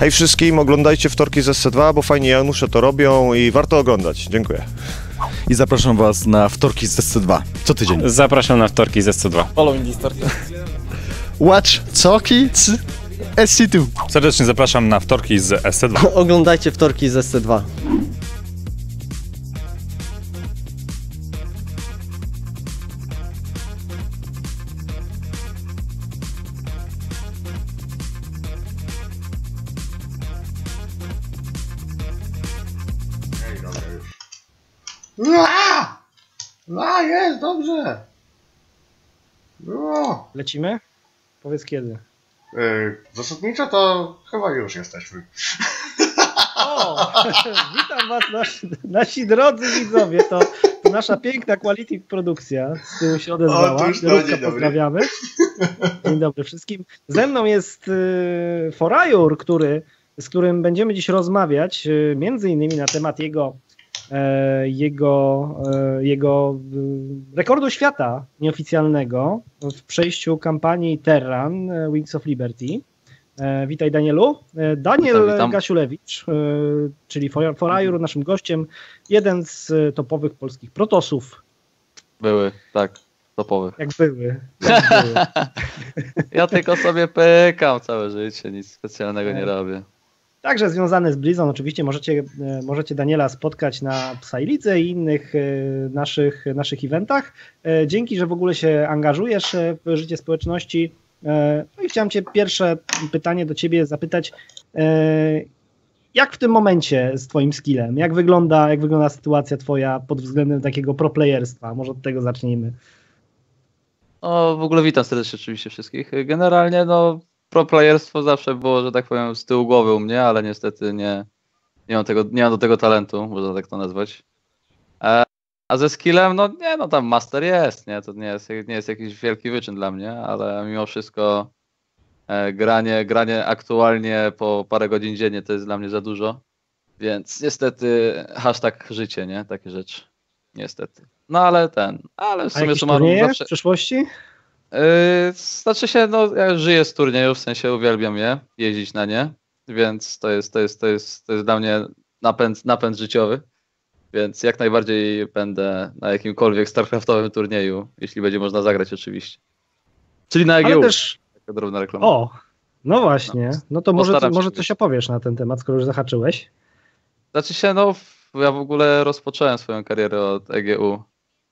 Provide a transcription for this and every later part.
Hej wszystkim, oglądajcie Wtorki z SC2, bo fajnie Janusze to robią i warto oglądać. Dziękuję. I zapraszam was na Wtorki z SC2 co tydzień. Zapraszam na Wtorki z SC2. Follow Indie Start. Watch Wtorki z SC2. Serdecznie zapraszam na Wtorki z SC2. Oglądajcie Wtorki z SC2. Jest, dobrze. Lecimy? Powiedz kiedy. Zasadniczo to chyba już jesteśmy. O! Witam was nasi drodzy widzowie, to nasza piękna quality produkcja, z którą się odezwała. Róbka, pozdrawiamy. Dzień dobry wszystkim. Ze mną jest Forajur, z którym będziemy dziś rozmawiać między innymi na temat jego rekordu świata nieoficjalnego w przejściu kampanii Terran Wings of Liberty. Witaj Danielu. Daniel Witam. Gasiulewicz, czyli Forajur, naszym gościem, jeden z topowych polskich protosów. Były, tak, topowych. Jak były. Ja tylko sobie pykam całe życie, nic specjalnego nie robię. Także związane z Blizzon oczywiście możecie Daniela spotkać na Psylidze i innych naszych eventach. Dzięki, że w ogóle się angażujesz w życie społeczności. No i chciałem cię pierwsze pytanie do ciebie zapytać. Jak w tym momencie z twoim skillem? Jak wygląda sytuacja twoja pod względem takiego pro-playerstwa? Może od tego zacznijmy. No, w ogóle witam serdecznie oczywiście wszystkich. Generalnie pro-playerstwo zawsze było, że tak powiem, z tyłu głowy u mnie, ale niestety nie mam do tego talentu, można tak to nazwać. A ze skillem, tam master jest, nie? To nie jest jakiś wielki wyczyn dla mnie, ale mimo wszystko granie aktualnie po parę godzin dziennie to jest dla mnie za dużo, więc niestety #życie, nie? Takie rzeczy, niestety. Ale w sumie summarum zawsze... w przyszłości? Znaczy się, ja żyję z turniejów, w sensie uwielbiam je, jeździć na nie, więc to jest dla mnie napęd życiowy, więc jak najbardziej będę na jakimkolwiek StarCraftowym turnieju, jeśli będzie można zagrać oczywiście. Czyli na EGU, ale też... taka drobna reklama. O, no właśnie, no to może się coś opowiesz na ten temat, skoro już zahaczyłeś. Znaczy się, ja w ogóle rozpocząłem swoją karierę od EGU.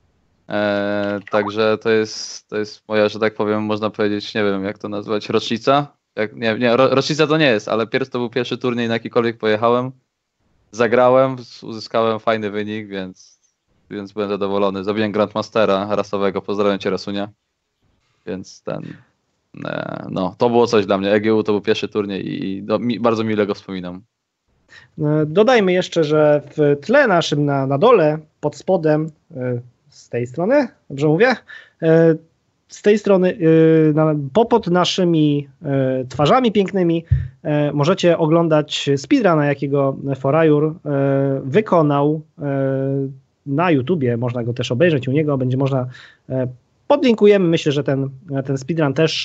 Także to jest moja, że tak powiem, można powiedzieć, nie wiem jak to nazwać, rocznica. Rocznica to nie jest, ale to był pierwszy turniej, na jakikolwiek pojechałem. Zagrałem, uzyskałem fajny wynik, więc byłem zadowolony. Zabiłem Grandmastera rasowego, pozdrawiam cię Rasunia. Więc to było coś dla mnie. EGU to był pierwszy turniej i bardzo mile go wspominam. Dodajmy jeszcze, że w tle naszym na dole, pod spodem, z tej strony, dobrze mówię? Z tej strony, pod naszymi twarzami pięknymi możecie oglądać speedruna, jakiego Forajur wykonał na YouTubie. Można go też obejrzeć u niego, będzie można, podlinkujemy. Myślę, że ten speedrun też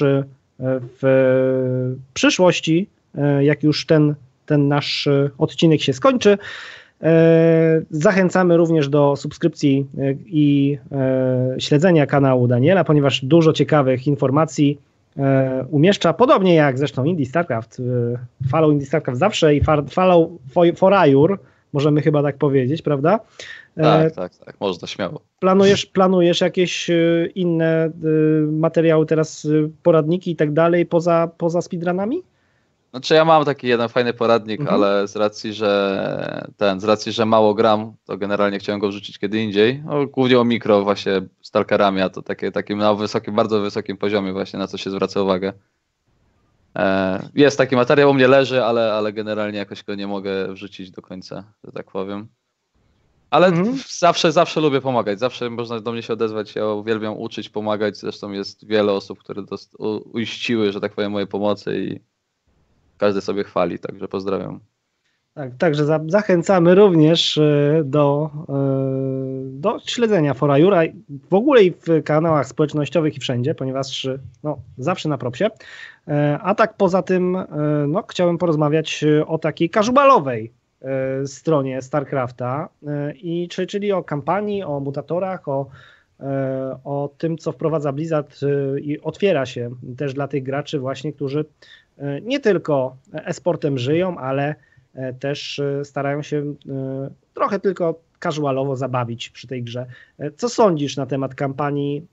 w przyszłości, jak już ten nasz odcinek się skończy. Zachęcamy również do subskrypcji i śledzenia kanału Daniela, ponieważ dużo ciekawych informacji umieszcza, podobnie jak zresztą Indie StarCraft. Follow Indie StarCraft zawsze i follow Forajur, możemy chyba tak powiedzieć, prawda? Tak, można śmiało. Planujesz jakieś inne materiały teraz, poradniki i tak dalej poza speedrunami? Znaczy ja mam taki jeden fajny poradnik, ale z racji, że mało gram, to generalnie chciałem go wrzucić kiedy indziej. Głównie o mikro właśnie stalkerami, a to takim na bardzo wysokim poziomie właśnie, na co się zwraca uwagę. Jest taki materiał, u mnie leży, ale generalnie jakoś go nie mogę wrzucić do końca, że tak powiem. Ale zawsze lubię pomagać, zawsze można do mnie się odezwać, ja uwielbiam uczyć, pomagać, zresztą jest wiele osób, które uiściły, że tak powiem, moje pomocy i każdy sobie chwali, także pozdrawiam. Tak, także zachęcamy również do śledzenia Fora Jura w ogóle i w kanałach społecznościowych i wszędzie, ponieważ no, zawsze na propsie. A tak poza tym no, chciałem porozmawiać o takiej casualowej stronie StarCrafta, czyli o kampanii, o mutatorach, o tym, co wprowadza Blizzard i otwiera się też dla tych graczy właśnie, którzy nie tylko e-sportem żyją, ale też starają się trochę tylko casualowo zabawić przy tej grze. Co sądzisz na temat kampanii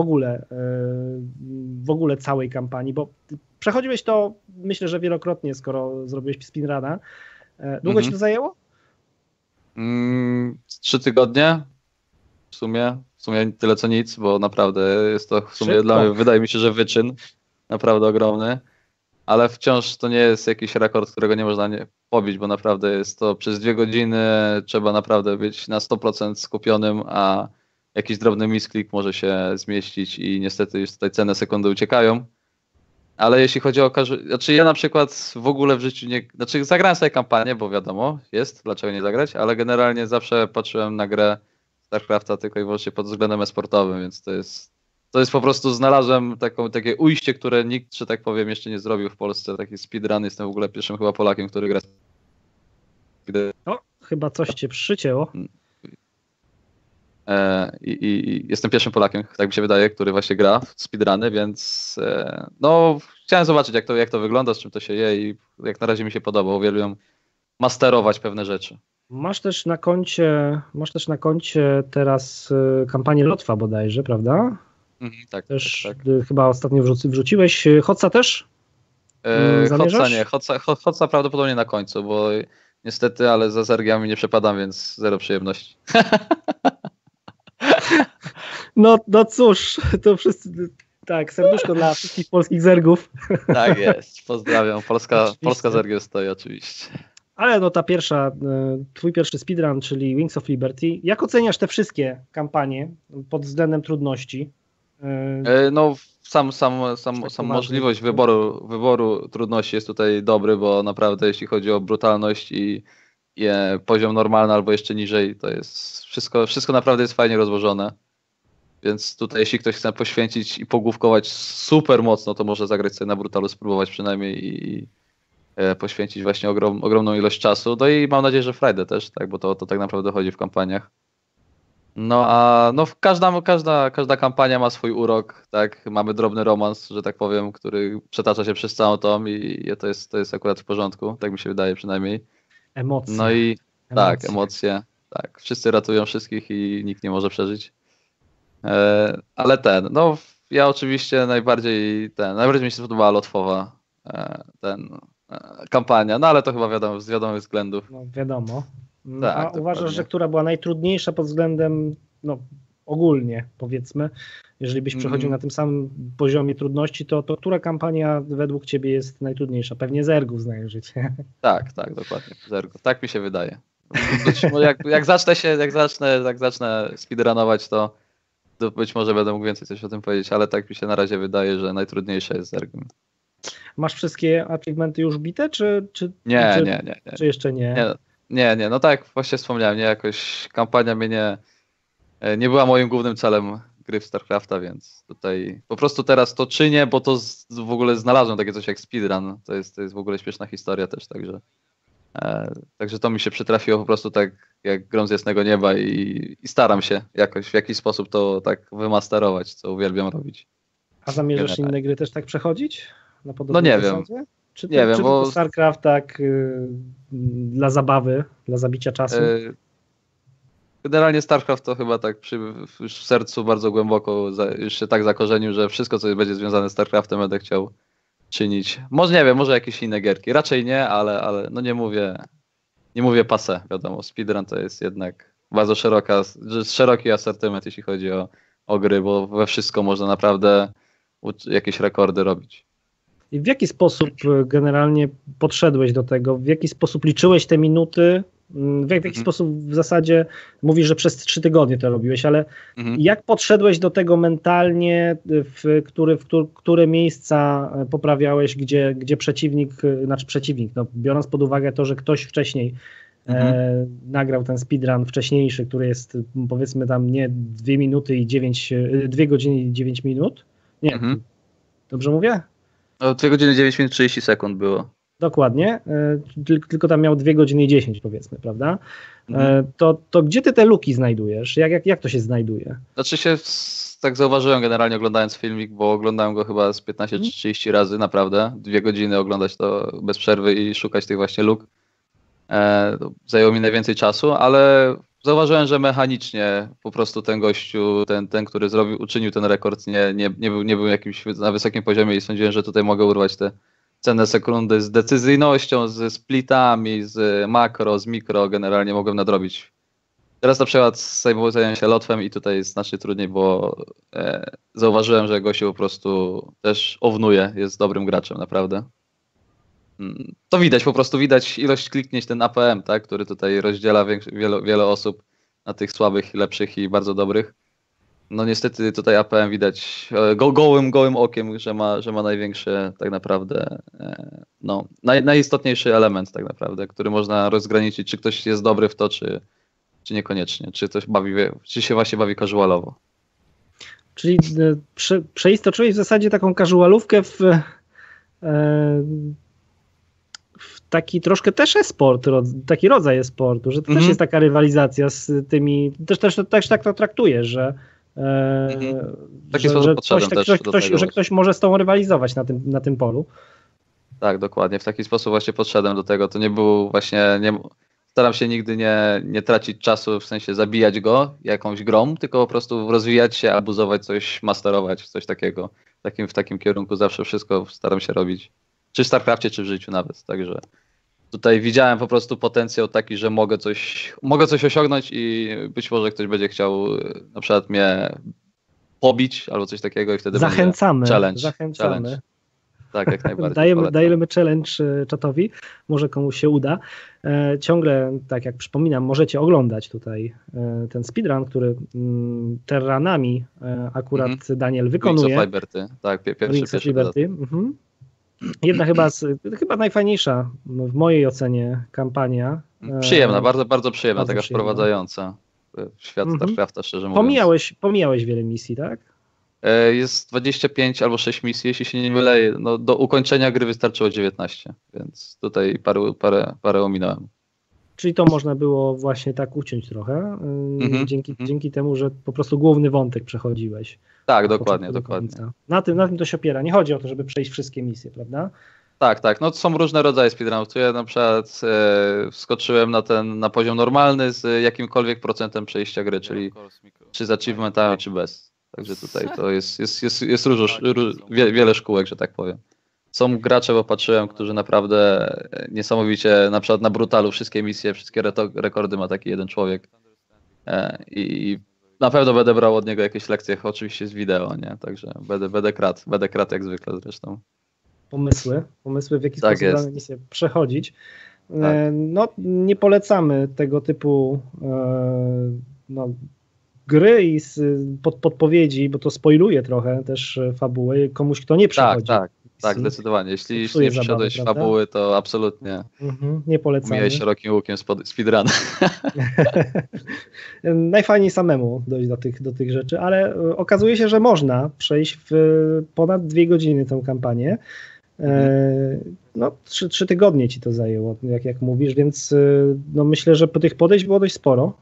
w ogóle całej kampanii? Bo przechodziłeś to, myślę, że wielokrotnie, skoro zrobiłeś speedruna. Długo ci to zajęło? 3 tygodnie w sumie tyle co nic, bo naprawdę jest to w sumie dla mnie, wydaje mi się, że wyczyn naprawdę ogromny, ale wciąż to nie jest jakiś rekord, którego nie można pobić, bo naprawdę jest to przez 2 godziny, trzeba naprawdę być na 100% skupionym, a jakiś drobny misklik może się zmieścić i niestety już tutaj cenne sekundy uciekają. Ale jeśli chodzi o znaczy ja na przykład w ogóle w życiu zagrałem sobie kampanię, bo wiadomo, dlaczego nie zagrać, ale generalnie zawsze patrzyłem na grę StarCrafta tylko i wyłącznie pod względem e-sportowym, więc to jest po prostu, znalazłem takie ujście, które nikt, że tak powiem, jeszcze nie zrobił w Polsce, taki speedrun. Jestem w ogóle pierwszym chyba Polakiem, który gra. O, chyba coś cię przycięło. I jestem pierwszym Polakiem, tak mi się wydaje, który właśnie gra w speedruny, więc no chciałem zobaczyć, jak to wygląda, z czym to się je i jak na razie mi się podoba. Uwielbiam masterować pewne rzeczy. Masz też na koncie teraz kampanię Lotwa bodajże, prawda? Tak. Też tak. Chyba ostatnio wrzuciłeś. Hotsa też? Hotsa nie. Hotsa prawdopodobnie na końcu, bo niestety, ale za zergiami nie przepadam, więc zero przyjemności. No cóż, to wszyscy, tak, serduszko dla wszystkich polskich zergów. Tak jest, pozdrawiam. Polska zergieł stoi oczywiście. Ale no twój pierwszy speedrun, czyli Wings of Liberty, jak oceniasz te wszystkie kampanie pod względem trudności? No sam możliwość wyboru trudności jest tutaj dobry, bo naprawdę jeśli chodzi o brutalność i poziom normalny albo jeszcze niżej, to jest wszystko naprawdę jest fajnie rozłożone. Więc tutaj jeśli ktoś chce poświęcić i pogłówkować super mocno, to może zagrać sobie na brutalu, spróbować przynajmniej i poświęcić właśnie ogromną ilość czasu. No i mam nadzieję, że frajdę też, tak, bo to tak naprawdę chodzi w kampaniach. No a no każda kampania ma swój urok, tak, mamy drobny romans, że tak powiem, który przetacza się przez całą tom i to jest akurat w porządku, tak mi się wydaje przynajmniej. Emocje. No i tak, emocje, tak, wszyscy ratują wszystkich i nikt nie może przeżyć. Ale no ja oczywiście najbardziej mi się podobała Lotwowa kampania, no ale to chyba wiadomo, z wiadomych względów. No wiadomo. Tak, a uważasz, że która była najtrudniejsza pod względem, no ogólnie powiedzmy, jeżeli byś przechodził na tym samym poziomie trudności, to która kampania według ciebie jest najtrudniejsza? Pewnie Zergów znają życie. Tak, dokładnie, Zergów. Tak mi się wydaje. Jak zacznę speedrunować, to być może będę mógł więcej coś o tym powiedzieć, ale tak mi się na razie wydaje, że najtrudniejsze jest Zergiem. Masz wszystkie achievementy już bite, czy Nie. Czy jeszcze nie? Nie, no tak jak właśnie wspomniałem, jakoś kampania mnie nie była moim głównym celem gry w StarCrafta, więc tutaj po prostu teraz to czynię, bo to w ogóle znalazłem takie coś jak speedrun, to jest w ogóle śmieszna historia też, także to mi się przytrafiło po prostu tak jak grom z jasnego nieba i staram się jakoś w jakiś sposób to tak wymasterować, co uwielbiam robić. A zamierzasz inne gry też tak przechodzić? Na no nie wiem. Czy nie wiem, bo StarCraft tak dla zabawy, dla zabicia czasu? Generalnie StarCraft to chyba tak już w sercu bardzo głęboko już się tak zakorzenił, że wszystko, co będzie związane z StarCraftem, będę chciał czynić. Może nie wiem, może jakieś inne gierki. Raczej nie, ale no nie mówię passé, wiadomo. Speedrun to jest jednak bardzo szeroki asortyment, jeśli chodzi o gry, bo we wszystko można naprawdę jakieś rekordy robić. I w jaki sposób generalnie podszedłeś do tego? W jaki sposób liczyłeś te minuty W jaki sposób w zasadzie mówisz, że przez 3 tygodnie to robiłeś, ale jak podszedłeś do tego mentalnie, które miejsca poprawiałeś, gdzie przeciwnik, no, biorąc pod uwagę to, że ktoś wcześniej nagrał ten speedrun wcześniejszy, który jest powiedzmy tam nie 2 godziny i 9 minut? Nie, dobrze mówię? No, 2 godziny 9 minut 30 sekund było. Dokładnie, tylko tam miał 2 godziny i 10 powiedzmy, prawda? To gdzie ty te luki znajdujesz? Jak to się znajduje? Znaczy się, tak zauważyłem generalnie oglądając filmik, bo oglądałem go chyba z 15 czy 30 razy, naprawdę. 2 godziny oglądać to bez przerwy i szukać tych właśnie luk. Zajęło mi najwięcej czasu, ale zauważyłem, że mechanicznie po prostu ten gościu, ten który uczynił ten rekord, nie był jakimś na wysokim poziomie i sądziłem, że tutaj mogę urwać te cenne sekundy z decyzyjnością, ze splitami, z makro, z mikro, generalnie mogłem nadrobić. Teraz na przykład zajmuję się lotwem i tutaj jest znacznie trudniej, bo zauważyłem, że gościu po prostu też ownuje, jest dobrym graczem, naprawdę. To widać, po prostu widać ilość kliknięć, ten APM, tak, który tutaj rozdziela wiele osób na tych słabych, lepszych i bardzo dobrych. No niestety tutaj APM widać gołym okiem, że ma największy tak naprawdę, no najistotniejszy element tak naprawdę, który można rozgraniczyć, czy ktoś jest dobry w to, czy niekoniecznie, czy się właśnie bawi casualowo. Czyli przeistoczyłeś w zasadzie taką casualówkę w taki troszkę też e-sport, taki rodzaj e-sportu, że to też jest taka rywalizacja z tymi, też tak to traktujesz, że że ktoś może z tobą rywalizować na tym polu. Tak, dokładnie. W taki sposób właśnie podszedłem do tego. To nie był właśnie, staram się nigdy nie tracić czasu, w sensie zabijać go jakąś grą, tylko po prostu rozwijać się, abuzować coś, masterować, coś takiego. W takim kierunku zawsze wszystko staram się robić. Czy w StarCrafcie, czy w życiu nawet. Także tutaj widziałem po prostu potencjał taki, że mogę coś osiągnąć i być może ktoś będzie chciał na przykład mnie pobić albo coś takiego i wtedy zachęcamy. Challenge. Tak, jak najbardziej. Dajemy challenge czatowi, może komuś się uda. Ciągle, tak jak przypominam, możecie oglądać tutaj ten speedrun, który terranami akurat Daniel wykonuje. Wings of Liberty, tak, pierwszy Liberty. Jedna chyba najfajniejsza w mojej ocenie kampania. Przyjemna, bardzo, bardzo przyjemna, taka wprowadzająca w świat StarCrafta, szczerze mówiąc. Pomijałeś wiele misji, tak? Jest 25 albo 6 misji, jeśli się nie mylę. No, do ukończenia gry wystarczyło 19, więc tutaj parę ominąłem. Czyli to można było właśnie tak uciąć trochę, dzięki temu, że po prostu główny wątek przechodziłeś. Tak, dokładnie. Na tym to się opiera. Nie chodzi o to, żeby przejść wszystkie misje, prawda? Tak. No są różne rodzaje speedrunów. Tu ja na przykład wskoczyłem na poziom normalny z jakimkolwiek procentem przejścia gry, czyli czy z achievementami, czy bez. Także tutaj to jest wiele szkółek, że tak powiem. Są gracze, bo patrzyłem, którzy naprawdę niesamowicie, na przykład na Brutalu wszystkie misje, wszystkie rekordy ma taki jeden człowiek. I na pewno będę brał od niego jakieś lekcje, oczywiście z wideo, nie? Także będę krat jak zwykle zresztą. Pomysły w jaki sposób dane misje przechodzić. Tak. No, nie polecamy tego typu gry i podpowiedzi, bo to spoiluje trochę też fabułę komuś, kto nie przechodzi. Tak, zdecydowanie. Jeśli nie przyszedłeś fabuły, to absolutnie nie polecamy. Omijaj szerokim łukiem speedrun. Najfajniej samemu dojść do tych rzeczy, ale okazuje się, że można przejść w ponad 2 godziny tę kampanię. 3 tygodnie ci to zajęło, jak mówisz, więc myślę, że tych podejść było dość sporo.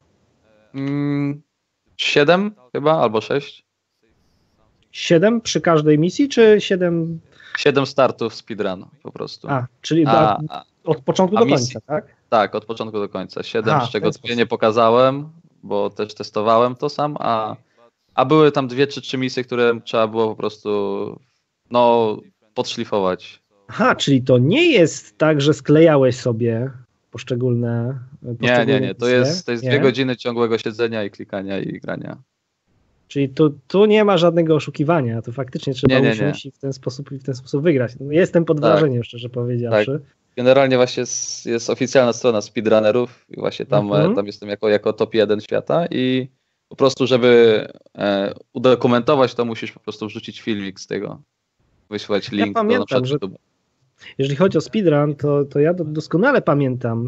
7 chyba, albo 6. 7 przy każdej misji, czy 7? 7 startów speedrun po prostu. Czyli od początku do końca, tak? Tak, od początku do końca. 7, z czego 2 nie pokazałem, bo też testowałem to sam, a były tam 2 czy 3 misje, które trzeba było po prostu podszlifować. Czyli to nie jest tak, że sklejałeś sobie poszczególne Nie. To jest 2 godziny ciągłego siedzenia i klikania i grania. Czyli tu nie ma żadnego oszukiwania, to faktycznie trzeba usiąść i w ten sposób wygrać. Jestem pod wrażeniem, szczerze powiedziawszy. generalnie właśnie jest oficjalna strona speedrunnerów i właśnie tam jestem jako top 1 świata i po prostu, żeby udokumentować to, musisz po prostu wrzucić filmik z tego, wysłać link do na przykład YouTube. Jeżeli chodzi o speedrun, to ja doskonale pamiętam.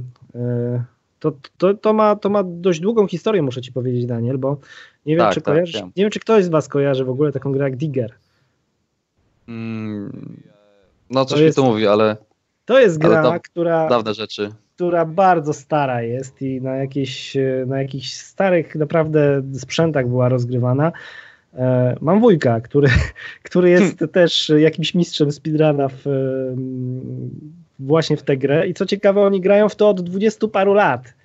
To ma dość długą historię, muszę ci powiedzieć, Daniel, bo nie wiem, czy kojarzysz, nie wiem, czy ktoś z was kojarzy w ogóle taką grę jak Digger. No coś mi to mówi, ale... To jest gra, dawne rzeczy. Która bardzo stara jest i na jakichś starych naprawdę sprzętach była rozgrywana. Mam wujka, który jest też jakimś mistrzem speedruna właśnie w tę grę i co ciekawe, oni grają w to od 20 paru lat.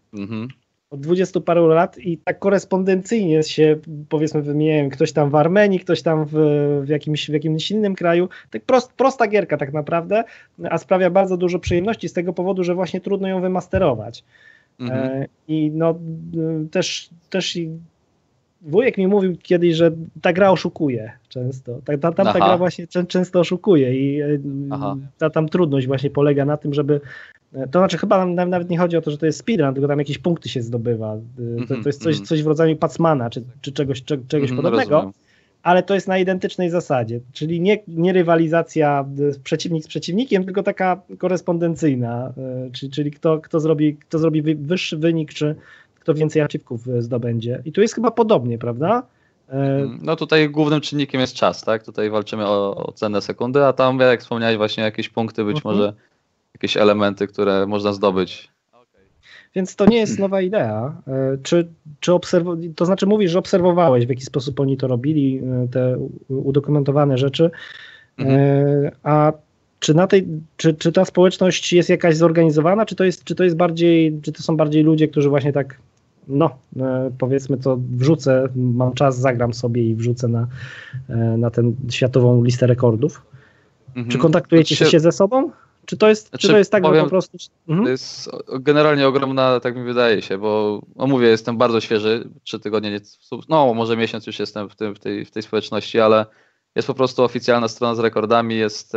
Od 20 paru lat i tak korespondencyjnie się, powiedzmy, wymieniają, ktoś tam w Armenii, ktoś tam w jakimś innym kraju. Tak prosta gierka tak naprawdę, a sprawia bardzo dużo przyjemności z tego powodu, że właśnie trudno ją wymasterować. I no też wujek mi mówił kiedyś, że ta gra oszukuje często. Ta gra właśnie często oszukuje i tam trudność właśnie polega na tym, żeby... To znaczy chyba nawet nie chodzi o to, że to jest speedrun, tylko tam jakieś punkty się zdobywa. To jest coś w rodzaju Pacmana, czy czegoś podobnego, rozumiem. Ale to jest na identycznej zasadzie, czyli nie rywalizacja przeciwnik z przeciwnikiem, tylko taka korespondencyjna, czyli kto zrobi wyższy wynik, czy kto więcej achieve'ków zdobędzie. I tu jest chyba podobnie, prawda? No tutaj głównym czynnikiem jest czas, tak? Tutaj walczymy o cenę sekundy, a tam, jak wspomniałeś, właśnie jakieś punkty, być może jakieś elementy, które można zdobyć. Więc to nie jest nowa idea. To znaczy mówisz, że obserwowałeś, w jaki sposób oni to robili, te udokumentowane rzeczy, a czy ta społeczność jest jakaś zorganizowana, czy to są bardziej ludzie, którzy właśnie tak, powiedzmy to wrzucę, mam czas, zagram sobie i wrzucę na tę światową listę rekordów? Czy kontaktujecie się ze sobą? Czy to jest tak, że po prostu... To jest generalnie ogromna, tak mi wydaje się, bo mówię, jestem bardzo świeży, 3 tygodnie, może miesiąc już jestem w tej społeczności, ale jest po prostu oficjalna strona z rekordami, jest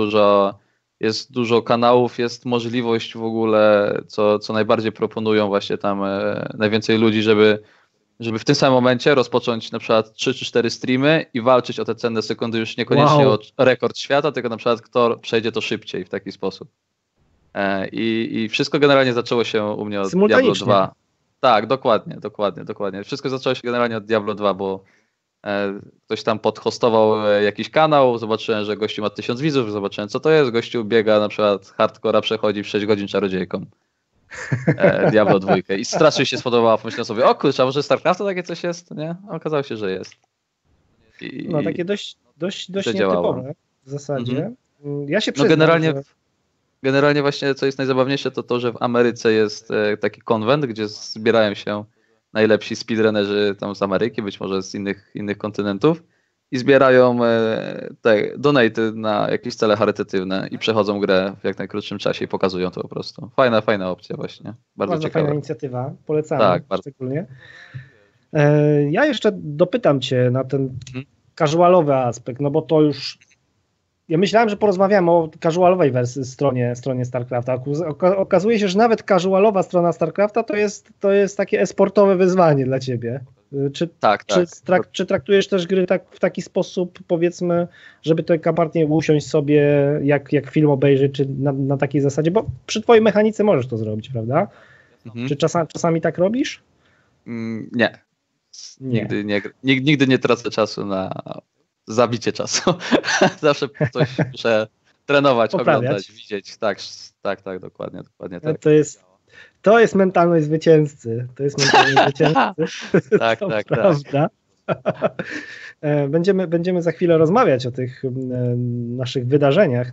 dużo kanałów, jest możliwość w ogóle, co najbardziej proponują właśnie tam najwięcej ludzi, żeby w tym samym momencie rozpocząć na przykład 3 czy 4 streamy i walczyć o te cenne sekundy już niekoniecznie o rekord świata, tylko na przykład kto przejdzie to szybciej w taki sposób. I wszystko generalnie zaczęło się u mnie od Diablo 2. Tak, dokładnie. Wszystko zaczęło się generalnie od Diablo 2, bo ktoś tam podhostował jakiś kanał, zobaczyłem, że gościu ma 1000 widzów, zobaczyłem co to jest, gościu biega na przykład hardcora, przechodzi w 6 godzin czarodziejką. Diablo 2 i strasznie się spodobała, pomyślałem sobie, o kurczę, a może StarCrafta takie coś jest, nie? A okazało się, że jest. Takie dość nietypowe w zasadzie. Ja się przyznam, generalnie właśnie co jest najzabawniejsze, to że w Ameryce jest taki konwent, gdzie zbierają się najlepsi speedrunnerzy tam z Ameryki, być może z innych kontynentów i zbierają te donaty na jakieś cele charytatywne i przechodzą grę w jak najkrótszym czasie i pokazują to po prostu. Fajna opcja właśnie. Bardzo ciekawa. Fajna inicjatywa, polecamy szczególnie. Ja jeszcze dopytam cię na ten casualowy aspekt, no bo to już... Ja myślałem, że porozmawiamy o casualowej stronie StarCrafta. Okazuje się, że nawet casualowa strona StarCrafta to jest takie e-sportowe wyzwanie dla ciebie. Czy traktujesz też gry w taki sposób, powiedzmy, żeby tę kampanię usiąść sobie, jak film obejrzeć, czy na takiej zasadzie? Bo przy twojej mechanice możesz to zrobić, prawda? Czy czasami tak robisz? Nie. Nigdy nie tracę czasu na zabicie czasu. Zawsze coś muszę trenować, oglądać, widzieć. Tak, dokładnie tak. To jest mentalność zwycięzcy. Tak. Prawda. Będziemy za chwilę rozmawiać o tych naszych wydarzeniach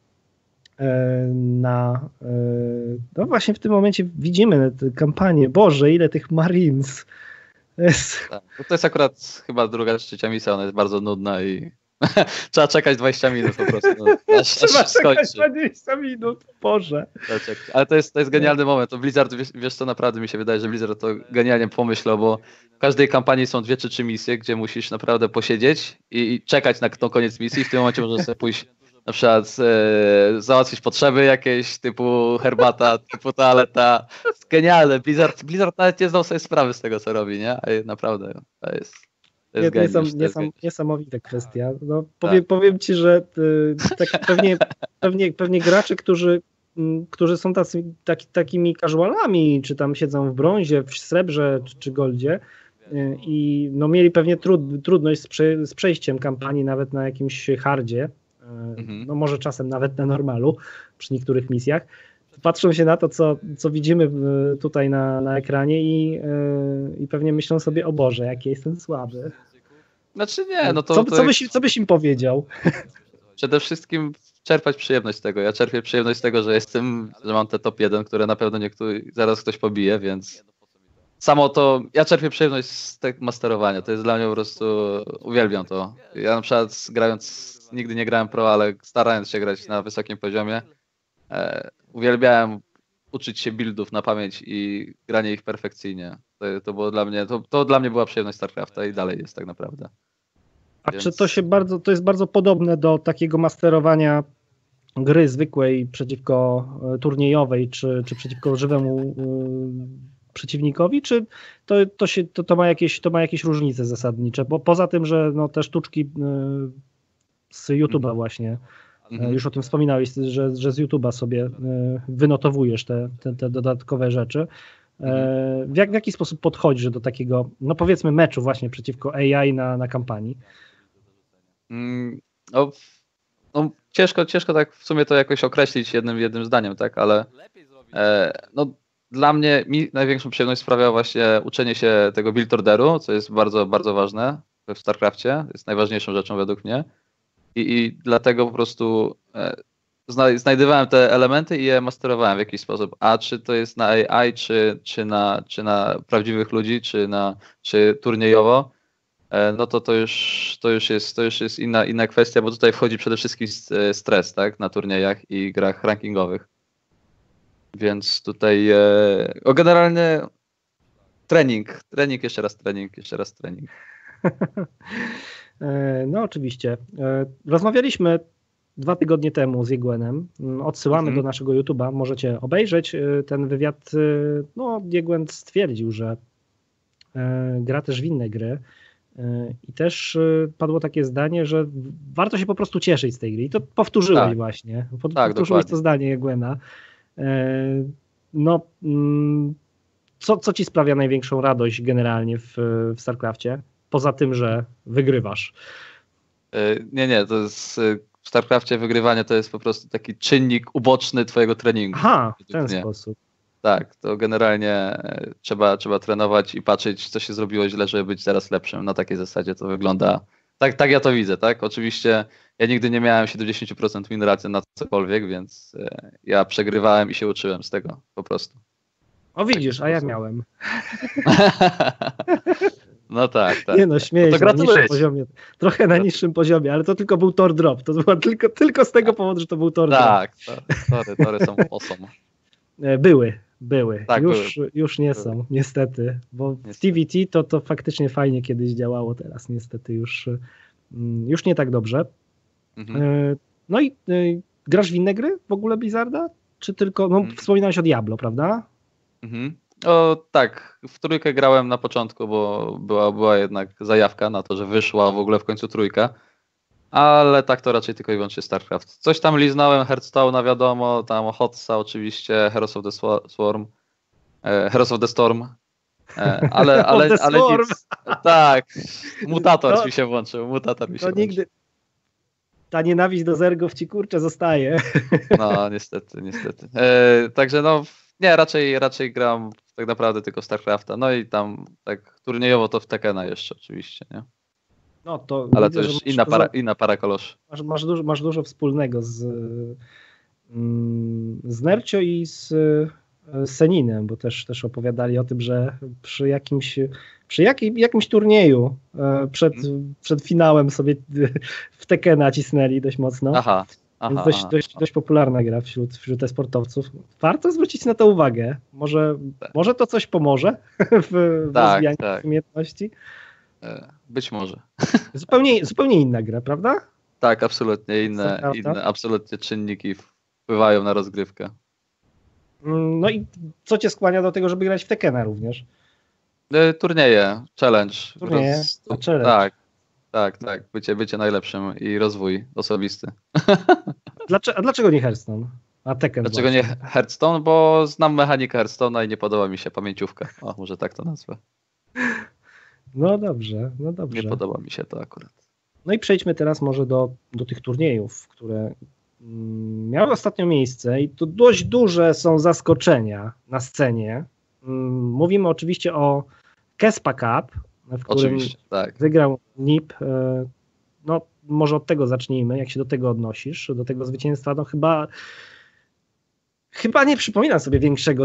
no właśnie w tym momencie widzimy tę kampanię. Boże, ile tych Marines. To jest akurat chyba druga czy trzecia misja, ona jest bardzo nudna i trzeba czekać 20 minut po prostu. Trzeba czekać 20 minut, Boże. Ale to jest genialny moment. To Blizzard, wiesz co, naprawdę mi się wydaje, że Blizzard to genialnie pomyślał, bo w każdej kampanii są 2 czy 3 misje, gdzie musisz naprawdę posiedzieć i czekać na koniec misji i w tym momencie możesz sobie pójść na przykład załatwić potrzeby jakieś, typu herbata, typu toaleta. Jest genialne. Blizzard nawet nie zdał sobie sprawy z tego, co robi, nie? A naprawdę, to jest geniusz, Niesamowita kwestia. No, Tak. powiem ci, że pewnie gracze, którzy są takimi casualami, czy tam siedzą w brązie, w srebrze czy goldzie i no, mieli pewnie trudność z przejściem kampanii nawet na jakimś hardzie, no może czasem nawet na normalu przy niektórych misjach. Patrzą się na to, co widzimy tutaj na ekranie i pewnie myślą sobie, o Boże, jaki jestem słaby. Znaczy nie, no to... Co byś im powiedział? Przede wszystkim czerpać przyjemność z tego. Ja czerpię przyjemność z tego, że mam te top 1, które na pewno zaraz ktoś pobije, więc samo to, ja czerpię przyjemność z tego masterowania. To jest dla mnie po prostu, uwielbiam to. Ja na przykład nigdy nie grałem pro, ale starając się grać na wysokim poziomie, uwielbiałem uczyć się buildów na pamięć i granie ich perfekcyjnie. To było dla mnie, to dla mnie była przyjemność StarCrafta i dalej jest tak naprawdę. A czy to jest bardzo podobne do takiego masterowania gry zwykłej przeciwko turniejowej, czy przeciwko żywemu przeciwnikowi, czy to ma jakieś różnice zasadnicze? Bo poza tym, że no, te sztuczki z YouTube'a właśnie, już o tym wspominałeś, że z YouTube'a sobie wynotowujesz te dodatkowe rzeczy. W jaki sposób podchodzisz do takiego, no powiedzmy, meczu właśnie przeciwko AI na kampanii? No, ciężko tak w sumie to jakoś określić jednym zdaniem, tak, ale no, dla mnie największą przyjemność sprawia właśnie uczenie się tego build orderu, co jest bardzo, bardzo ważne w StarCrafcie, jest najważniejszą rzeczą według mnie i dlatego po prostu znajdowałem te elementy i je masterowałem w jakiś sposób, a czy to jest na AI, czy na prawdziwych ludzi, czy turniejowo, no to już jest inna kwestia, bo tutaj wchodzi przede wszystkim stres, tak, na turniejach i grach rankingowych. Więc tutaj generalnie trening, jeszcze raz trening. No oczywiście. Rozmawialiśmy 2 tygodnie temu z Jegłenem. Odsyłamy do naszego YouTube'a, możecie obejrzeć ten wywiad. No, Jegłen stwierdził, że gra też w inne gry. I też padło takie zdanie, że warto się po prostu cieszyć z tej gry. I to powtórzyłeś właśnie. Powtórzyłeś dokładnie. to zdanie Jegłena. No, co ci sprawia największą radość generalnie w StarCrafcie? Poza tym, że wygrywasz. Nie, to jest w StarCrafcie wygrywanie to jest po prostu taki czynnik uboczny twojego treningu. Aha, w ten sposób. Tak, to generalnie trzeba trenować i patrzeć, co się zrobiło źle, żeby być zaraz lepszym. Na takiej zasadzie to wygląda. Tak ja to widzę, tak? Oczywiście ja nigdy nie miałem 70% win raty na cokolwiek, więc ja przegrywałem i się uczyłem z tego po prostu. O widzisz, a ja miałem. No tak. Nie no, śmieję to się, na niższym gratuluję. poziomie. Trochę na niższym poziomie, ale to tylko był tor drop. To było tylko z tego powodu, że to był tor drop. Tak, tory są awesome. Były. Tak, już nie są, niestety. Bo w TVT to faktycznie fajnie kiedyś działało, teraz niestety już nie tak dobrze. No i grasz w inne gry w ogóle Blizzarda? Czy tylko, wspominałeś o Diablo, prawda? O tak, w trójkę grałem na początku, bo była jednak zajawka na to, że wyszła w ogóle w końcu trójka. Ale tak to raczej tylko i wyłącznie StarCraft. Coś tam liznąłem, Hearthstone'a wiadomo, tam Hotsa oczywiście, Heroes of the Storm, ale nic. Tak, Mutator mi się włączył, nigdy. Ta nienawiść do zergów ci kurczę zostaje. No, niestety. Także no, nie, raczej gram tak naprawdę tylko StarCrafta. No i tam tak turniejowo to w Tekena jeszcze oczywiście, nie? No, to ale widzę, to już inna para koloszy. Masz dużo wspólnego z Nercio i z Seninem, bo też opowiadali o tym, że przy jakimś turnieju przed finałem sobie w Tekena cisnęli dość mocno. Aha. Więc dość popularna gra wśród e-sportowców. Warto zwrócić na to uwagę. Może to coś pomoże w rozwijaniu umiejętności? Być może. Zupełnie inna gra, prawda? Tak, absolutnie. To Inne prawda. absolutnie czynniki wpływają na rozgrywkę. No i co cię skłania do tego, żeby grać w Tekena również? Turnieje, challenge. Turnieje, challenge. Tak. Bycie najlepszym i rozwój osobisty. A dlaczego nie Hearthstone? A Tekken Dlaczego nie Hearthstone? Bo znam mechanikę Hearthstone'a i nie podoba mi się pamięciówka. O, może tak to nazwę. No dobrze. Nie podoba mi się to akurat. No i przejdźmy teraz może do tych turniejów, które miały ostatnio miejsce i tu dość duże są zaskoczenia na scenie. Mówimy oczywiście o Kespa Cup, w którym Oczywiście, tak. wygrał NiP. No może od tego zacznijmy, jak się do tego odnosisz, do tego zwycięstwa. No chyba nie przypominam sobie większego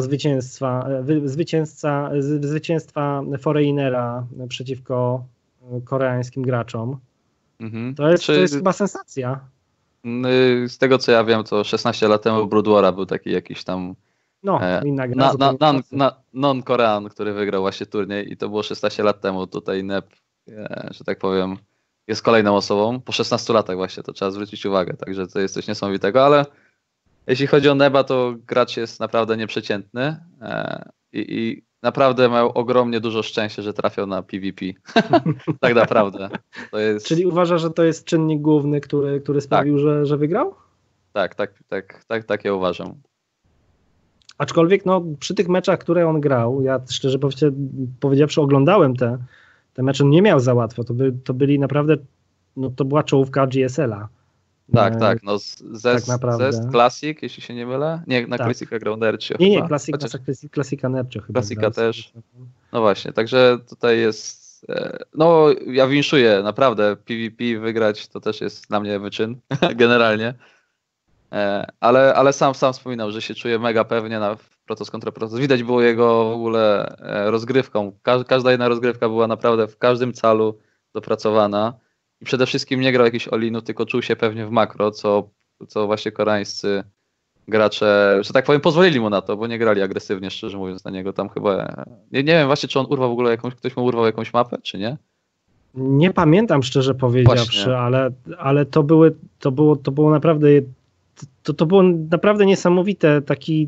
zwycięstwa Foreignera przeciwko koreańskim graczom. Mhm. To jest chyba sensacja. Z tego co ja wiem, to 16 lat temu Broodwara był taki jakiś tam inna gra. non-Korean, który wygrał właśnie turniej i to było 16 lat temu. Tutaj NEP, że tak powiem, jest kolejną osobą. Po 16 latach właśnie, to trzeba zwrócić uwagę. Także to jest coś niesamowitego, ale jeśli chodzi o NEBa, to gracz jest naprawdę nieprzeciętny i naprawdę miał ogromnie dużo szczęścia, że trafiał na PvP. Tak naprawdę. To jest... Czyli uważasz, że to jest czynnik główny, który sprawił, że wygrał? Tak, ja uważam. Aczkolwiek przy tych meczach, które on grał, ja szczerze powiedziawszy oglądałem te mecze, nie miał za łatwo. To byli naprawdę, to była czołówka GSL-a. Tak. Tak naprawdę. Zest Classic, jeśli się nie mylę. Nie, na Classica grał Nercio. Nie, Classica Nercio chyba. Classica też. No właśnie, także tutaj jest... ja winszuję, naprawdę. PvP wygrać to też jest dla mnie wyczyn, generalnie. Ale sam wspominał, że się czuje mega pewnie na Protoss kontra Protoss. Widać było jego w ogóle rozgrywką. Każda jedna rozgrywka była naprawdę w każdym calu dopracowana. I przede wszystkim nie grał jakichś all-inów, tylko czuł się pewnie w makro, co właśnie koreańscy gracze, że tak powiem, pozwolili mu na to, bo nie grali agresywnie, szczerze mówiąc, na niego. Tam chyba... Nie wiem właśnie, czy on urwał w ogóle ktoś mu urwał jakąś mapę, czy nie? Nie pamiętam, szczerze powiedziawszy, ale to było naprawdę... To było naprawdę niesamowite, taki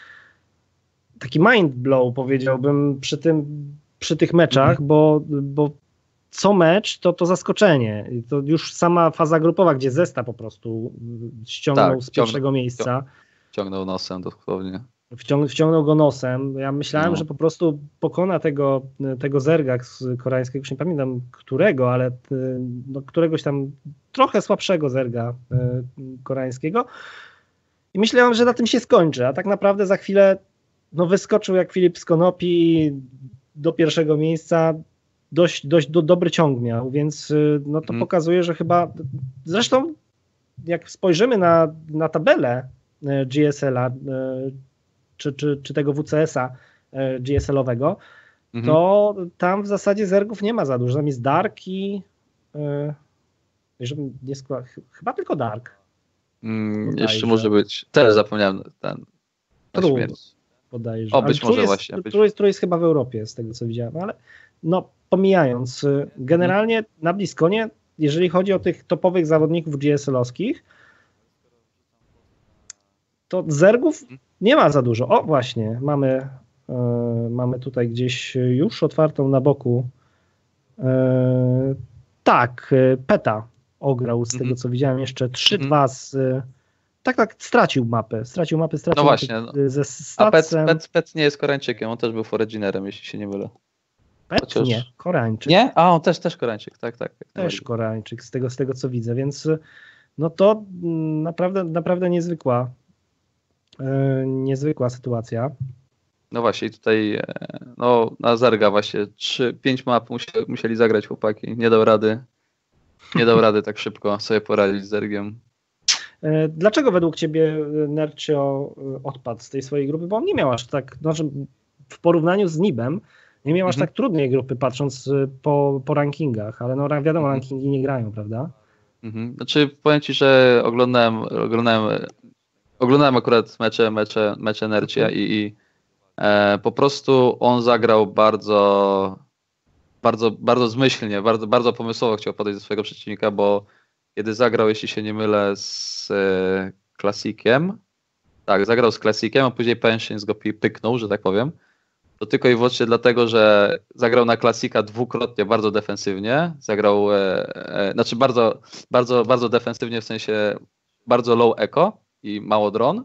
mind blow, powiedziałbym, przy tych meczach, bo co mecz to zaskoczenie. To już sama faza grupowa, gdzie Zesta po prostu ściągnął z pierwszego miejsca. Ciągnął nosem dosłownie. Wciągnął go nosem. Ja myślałem, że po prostu pokona tego Zerga z koreańskiego, już nie pamiętam którego, ale któregoś tam trochę słabszego Zerga koreańskiego. I myślałem, że na tym się skończy, a tak naprawdę za chwilę wyskoczył jak Filip z Konopi do pierwszego miejsca. Dość dobry ciąg miał, więc to pokazuje, że chyba... Zresztą jak spojrzymy na tabelę GSL-a czy tego WCS-a GSL-owego, to tam w zasadzie Zergów nie ma za dużo. Tam jest Dark i chyba tylko Dark. Jeszcze może być. Też zapomniałem ten. Bodajże. O, być może właśnie. Który jest chyba w Europie, z tego co widziałem, ale pomijając, generalnie na BlizzConie, jeżeli chodzi o tych topowych zawodników GSL-owskich, to Zergów nie ma za dużo. O, właśnie, mamy tutaj gdzieś już otwartą na boku. Tak, Peta ograł, z tego co widziałem, jeszcze 3-2 z... Tak, stracił mapę. No właśnie. Ze Statsem. A Pet nie jest Koreańczykiem, on też był foraginerem, jeśli się nie mylę. Pet? Nie, Koreańczyk. Nie? A, on też Koreańczyk, tak. Też Koreańczyk, z tego co widzę, więc to naprawdę niezwykła sytuacja. No właśnie, tutaj na Zerga właśnie 5 map musieli zagrać chłopaki. Nie dał rady tak szybko sobie poradzić z Zergiem. Dlaczego według ciebie Nercio odpadł z tej swojej grupy? Bo on nie miał aż tak, w porównaniu z Nibem, nie miał aż tak trudnej grupy, patrząc po rankingach, ale wiadomo, rankingi nie grają, prawda? Znaczy, powiem ci, że oglądałem akurat mecze Nercia i po prostu on zagrał bardzo, bardzo, bardzo zmyślnie, bardzo, bardzo pomysłowo chciał podejść do swojego przeciwnika, bo kiedy zagrał, jeśli się nie mylę, z Classiciem. Tak, zagrał z Classiciem, a później Patience go pyknął, że tak powiem. To tylko i wyłącznie dlatego, że zagrał na Classica dwukrotnie bardzo defensywnie. Zagrał, znaczy bardzo defensywnie, w sensie bardzo low echo i mało dron.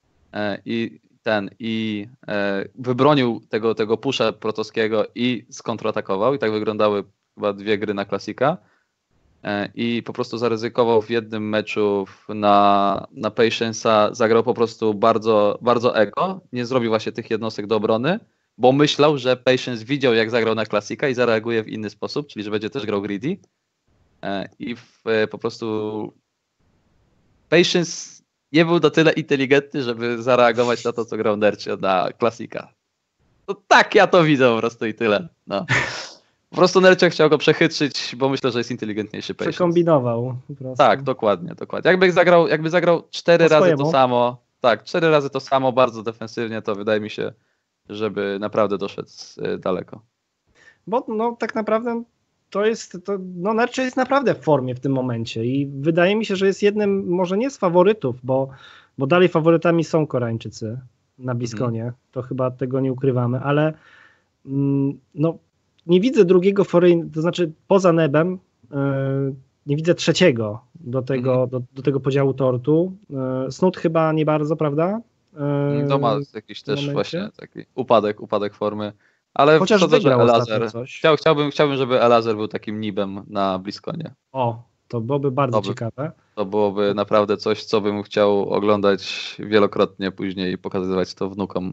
I wybronił tego pusha protowskiego i skontratakował. I tak wyglądały chyba 2 gry na Classica. I po prostu zaryzykował w jednym meczu na Patience'a, zagrał po prostu bardzo, bardzo echo. Nie zrobił właśnie tych jednostek do obrony, bo myślał, że Patience widział, jak zagrał na Classica i zareaguje w inny sposób, czyli że będzie też grał greedy. I po prostu Patience nie był na tyle inteligentny, żeby zareagować na to, co grał Nercio na Classica. To tak ja to widzę po prostu i tyle. No. Po prostu Nercio chciał go przechytrzyć, bo myślę, że jest inteligentniejszy Patience. Przekombinował po prostu. Tak, dokładnie. Jakby zagrał 4 razy to samo, tak, 4 razy to samo, bardzo defensywnie, to wydaje mi się, żeby naprawdę doszedł daleko. Bo no tak naprawdę Nercio jest naprawdę w formie w tym momencie i wydaje mi się, że jest jednym, może nie z faworytów, bo dalej faworytami są Koreańczycy na BlizzConie, to chyba tego nie ukrywamy, ale no nie widzę drugiego to znaczy poza Nebem nie widzę trzeciego do tego podziału tortu. Snoot chyba nie bardzo, prawda? To ma jakiś też właśnie taki upadek formy. Ale chociaż wygrał Elazer. Chciałbym, żeby Elazer był takim nibem na BlizzConie. O, to byłoby bardzo ciekawe. To byłoby naprawdę coś, co bym chciał oglądać wielokrotnie później i pokazywać to wnukom.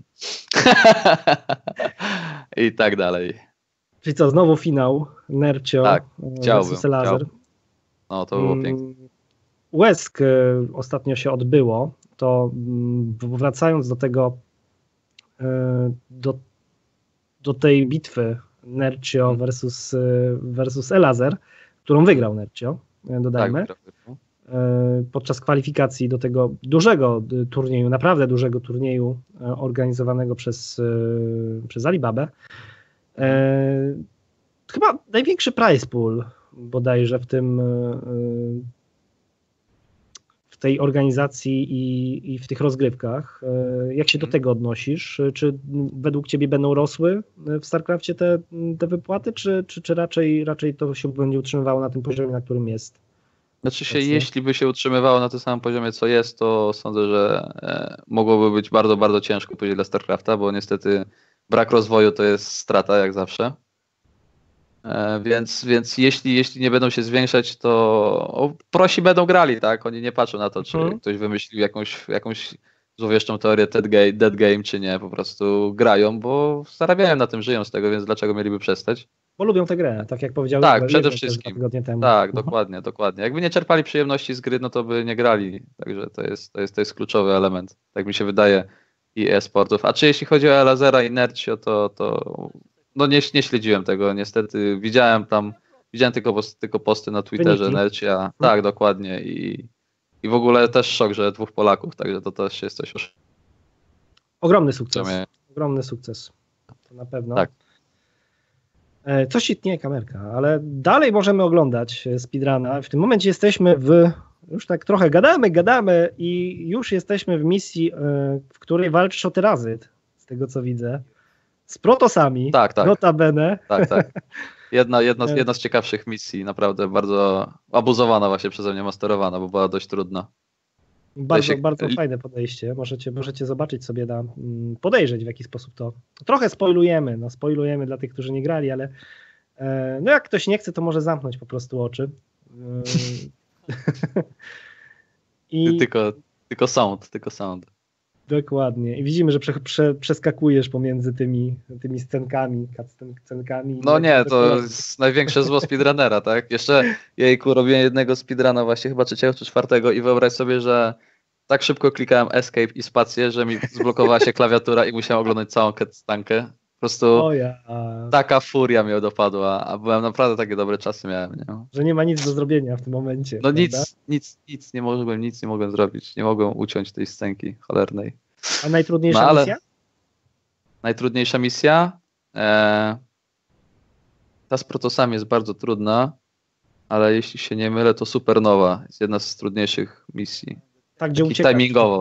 I tak dalej. Czyli co, znowu finał Nercio versus Elazer. No, to było piękne. Łesk ostatnio się odbyło, to wracając do tego do tej bitwy Nercio versus Elazer, którą wygrał Nercio, dodajmy, podczas kwalifikacji do tego dużego turnieju, naprawdę dużego turnieju organizowanego przez Alibabę. Chyba największy prize pool bodajże w tej organizacji i w tych rozgrywkach. Jak się do tego odnosisz? Czy według ciebie będą rosły w StarCrafcie te wypłaty, czy raczej to się będzie utrzymywało na tym poziomie, na którym jest? Znaczy się, jeśli by się utrzymywało na tym samym poziomie, co jest, to sądzę, że mogłoby być bardzo, bardzo ciężko później dla StarCrafta, bo niestety brak rozwoju to jest strata, jak zawsze. Więc jeśli nie będą się zwiększać, to prosi będą grali, tak? Oni nie patrzą na to, czy ktoś wymyślił jakąś złowieszczą teorię dead game, czy nie. Po prostu grają, bo zarabiają na tym, żyją z tego, więc dlaczego mieliby przestać? Bo lubią tę grę, tak jak powiedziałem. Tak, przede wszystkim. 2 tygodnie temu. Tak, dokładnie. Jakby nie czerpali przyjemności z gry, no to by nie grali. Także to jest kluczowy element, tak mi się wydaje, i e-sportów. A czy jeśli chodzi o Elazera i Nercio, to no nie śledziłem tego, niestety. Widziałem tylko posty na Twitterze Nercia. Tak, dokładnie. I w ogóle też szok, że 2 Polaków, także to też jest coś już. Ogromny sukces. To na pewno. Tak. Coś tnie kamerka, ale dalej możemy oglądać speedruna. W tym momencie jesteśmy już tak trochę gadamy i już jesteśmy w misji, w której walczysz o terazyt, z tego co widzę. Z protosami, tak. Notabene. Tak. Jedna z ciekawszych misji, naprawdę bardzo abuzowana właśnie przeze mnie, masterowana, bo była dość trudna. Bardzo fajne podejście. Możecie zobaczyć sobie, podejrzeć w jaki sposób to. Trochę spoilujemy dla tych, którzy nie grali, ale no jak ktoś nie chce, to może zamknąć po prostu oczy. Tylko sound. Dokładnie. I widzimy, że przeskakujesz pomiędzy tymi scenkami. No nie, to jest największe zło speedrunnera, tak? Jeszcze robiłem jednego speedruna właśnie chyba 3. czy 4 i wyobraź sobie, że tak szybko klikałem escape i spację, że mi zblokowała się klawiatura i musiałem oglądać całą cutscenkę. Po prostu taka furia mnie dopadła, a byłem naprawdę takie dobre czasy miałem. Nie? Że nie ma nic do zrobienia w tym momencie. No nic nie mogłem zrobić. Nie mogłem uciąć tej scenki cholernej. A najtrudniejsza misja? Najtrudniejsza misja? Ta z protosami jest bardzo trudna. ale jeśli się nie mylę, to Supernowa jest jedna z trudniejszych misji. Tak, gdzie Taki uciekasz timingowo.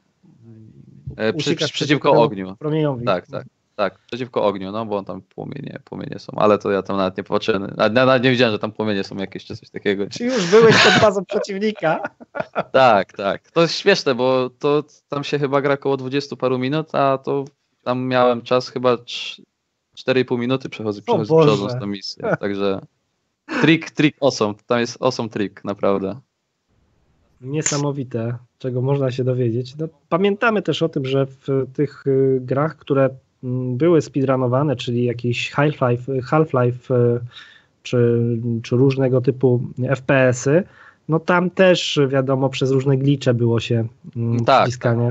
Uciekasz Przeciwko temu ogniu. promieniowi. Tak, przeciwko ogniu, no bo tam płomienie są, ale to ja tam nawet nie popatrzyłem, nawet nie widziałem, że tam płomienie są jakieś czy coś takiego. Czy już byłeś pod bazą przeciwnika? Tak. To jest śmieszne, bo to tam się chyba gra około 20 paru minut, a to tam miałem czas chyba 4,5 minuty przechodząc tę misję, także trick awesome, tam jest awesome trick, naprawdę. Niesamowite, czego można się dowiedzieć. No, pamiętamy też o tym, że w tych grach, które były speedrunowane, czyli jakiś Half-Life czy różnego typu FPS-y, no tam też wiadomo przez różne glitche było się wciskanie.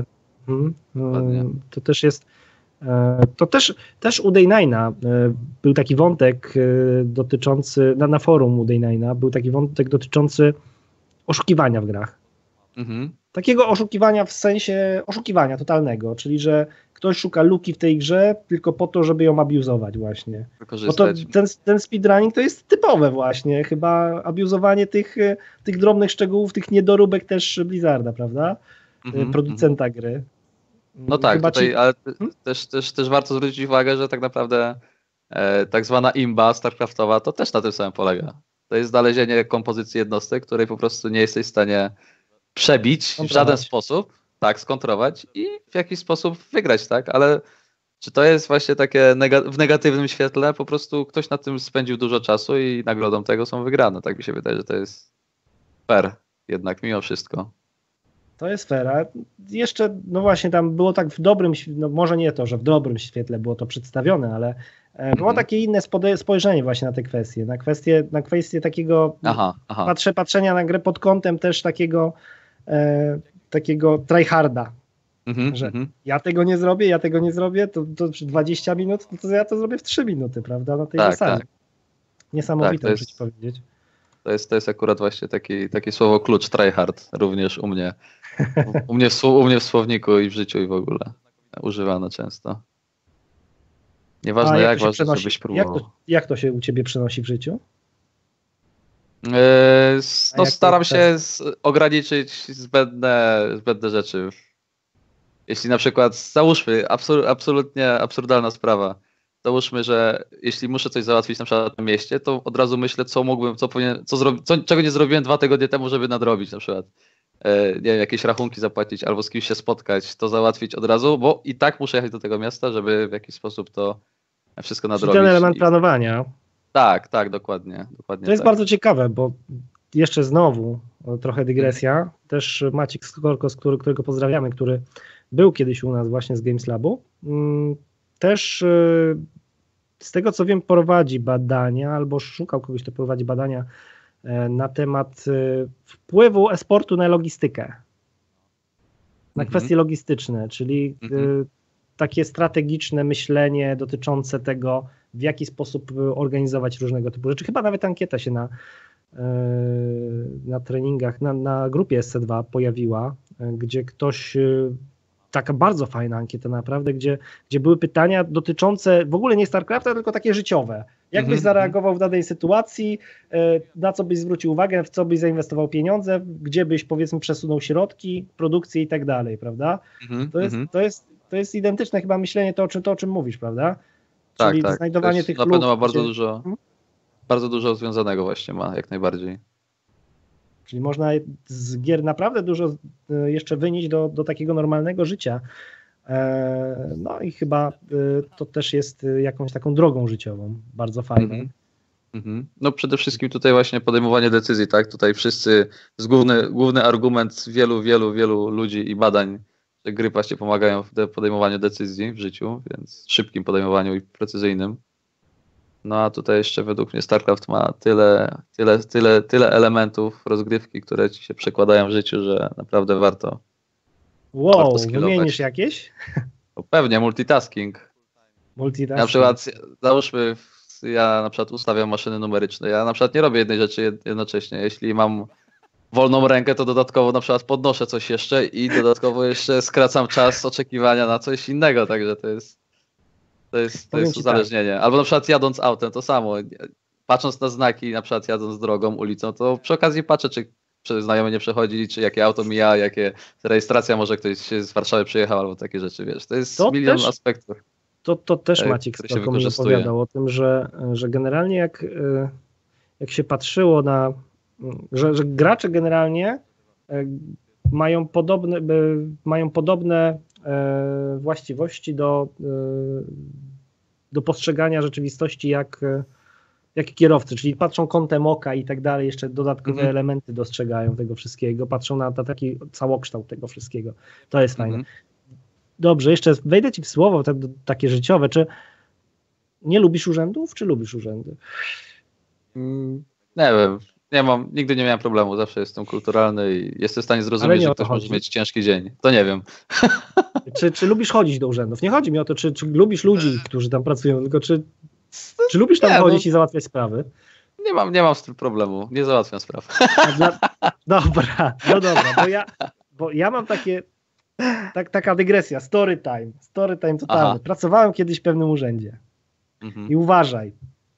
To też jest to też u Day9 był taki wątek dotyczący, na forum u Day9 był taki wątek dotyczący oszukiwania w grach. Takiego oszukiwania w sensie oszukiwania totalnego, czyli że ktoś szuka luki w tej grze tylko po to, żeby ją abuzować właśnie. Bo to, ten speedrunning to jest typowe właśnie, chyba abuzowanie tych drobnych szczegółów, tych niedoróbek też Blizzarda, prawda? Producenta gry. No tak, tutaj, ale też warto zwrócić uwagę, że tak naprawdę tak zwana imba starcraftowa to też na tym samym polega. To jest znalezienie kompozycji jednostek, której po prostu nie jesteś w stanie przebić w żaden sposób, tak, skontrować i w jakiś sposób wygrać, tak, ale czy to jest właśnie takie w negatywnym świetle, po prostu ktoś na tym spędził dużo czasu i nagrodą tego są wygrane, tak mi się wydaje, że to jest fair jednak mimo wszystko. To jest fair, a jeszcze, no właśnie tam było tak w dobrym, no może nie to, że w dobrym świetle było to przedstawione, ale było takie inne spojrzenie właśnie na te kwestie, na kwestię takiego patrzenia na grę pod kątem też takiego tryharda, że ja tego nie zrobię, to 20 minut, no to ja to zrobię w 3 minuty, prawda, na tej zasadzie. Tak. Niesamowite, muszę ci powiedzieć. To jest akurat właśnie takie słowo klucz, tryhard, również u mnie. U mnie w słowniku i w życiu i w ogóle używane często. Nieważne jak ważne, żebyś próbował. Jak to się u ciebie przenosi w życiu? No staram się ograniczyć zbędne rzeczy. Jeśli na przykład, załóżmy, absolutnie absurdalna sprawa, załóżmy, że jeśli muszę coś załatwić na przykład na mieście, to od razu myślę, czego nie zrobiłem 2 tygodnie temu, żeby nadrobić na przykład. Nie wiem, jakieś rachunki zapłacić albo z kimś się spotkać, to załatwić od razu, bo i tak muszę jechać do tego miasta, żeby w jakiś sposób to wszystko nadrobić. Czyli ten element planowania. Tak, dokładnie. To jest bardzo ciekawe, bo jeszcze znowu trochę dygresja. Też Maciek Skorko, którego pozdrawiamy, który był kiedyś u nas właśnie z Games Labu, też z tego co wiem prowadzi badania, albo szukał kogoś, kto prowadzi badania na temat wpływu e-sportu na logistykę, na kwestie logistyczne, czyli takie strategiczne myślenie dotyczące tego, w jaki sposób organizować różnego typu rzeczy. Chyba nawet ankieta się na treningach, na grupie SC2 pojawiła, gdzie ktoś, taka bardzo fajna ankieta naprawdę, gdzie były pytania dotyczące w ogóle nie StarCrafta, tylko takie życiowe. Jak byś zareagował w danej sytuacji, na co byś zwrócił uwagę, w co byś zainwestował pieniądze, gdzie byś powiedzmy przesunął środki, produkcję i tak dalej, prawda? To jest identyczne chyba myślenie to, o czym mówisz, prawda? Czyli tak. znajdowanie tych na pewno ma bardzo dużo związanego właśnie ma, jak najbardziej. Czyli można z gier naprawdę dużo jeszcze wynieść do takiego normalnego życia. No i chyba to też jest jakąś taką drogą życiową, bardzo fajną. No przede wszystkim tutaj właśnie podejmowanie decyzji, tak? Tutaj wszyscy, główny argument wielu ludzi i badań, że gry właśnie pomagają w podejmowaniu decyzji w życiu, więc szybkim podejmowaniu i precyzyjnym. No a tutaj jeszcze według mnie StarCraft ma tyle elementów rozgrywki, które ci się przekładają w życiu, że naprawdę warto. Wow, wymienisz jakieś? No pewnie, multitasking. Na przykład, załóżmy, ja na przykład ustawiam maszyny numeryczne. Ja na przykład nie robię jednej rzeczy jednocześnie. Jeśli mam wolną rękę, to dodatkowo na przykład podnoszę coś jeszcze i dodatkowo jeszcze skracam czas oczekiwania na coś innego, także to jest uzależnienie. Albo na przykład jadąc autem to samo. patrząc na znaki, na przykład jadąc drogą, ulicą, to przy okazji patrzę, czy znajomy nie przechodzi, czy jakie auto mija, jakie rejestracja, może ktoś z Warszawy przyjechał, albo takie rzeczy, wiesz. To jest To milion też- aspektów. To też Maciek który się Stoko mi wykorzystuje. opowiadał o tym, że generalnie jak się patrzyło na, że gracze generalnie mają podobne właściwości do postrzegania rzeczywistości jak kierowcy, czyli patrzą kątem oka i tak dalej, jeszcze dodatkowe elementy dostrzegają tego wszystkiego, patrzą na taki całokształt tego wszystkiego. To jest fajne. Dobrze, jeszcze wejdę ci w słowo takie życiowe. Czy nie lubisz urzędów, czy lubisz urzędy? Nie wiem, nigdy nie miałem problemu, zawsze jestem kulturalny i jestem w stanie Ale zrozumieć, nie że o to ktoś może chodzi. mieć ciężki dzień. To nie wiem. Czy lubisz chodzić do urzędów? Nie chodzi mi o to, czy lubisz ludzi, którzy tam pracują, tylko czy lubisz tam Nie, chodzić i załatwiać sprawy? Nie mam z tym problemu, nie załatwiam spraw. Dobra, no dobra, bo ja mam taka dygresja, story time totalny. Aha. Pracowałem kiedyś w pewnym urzędzie Mhm. i uważaj,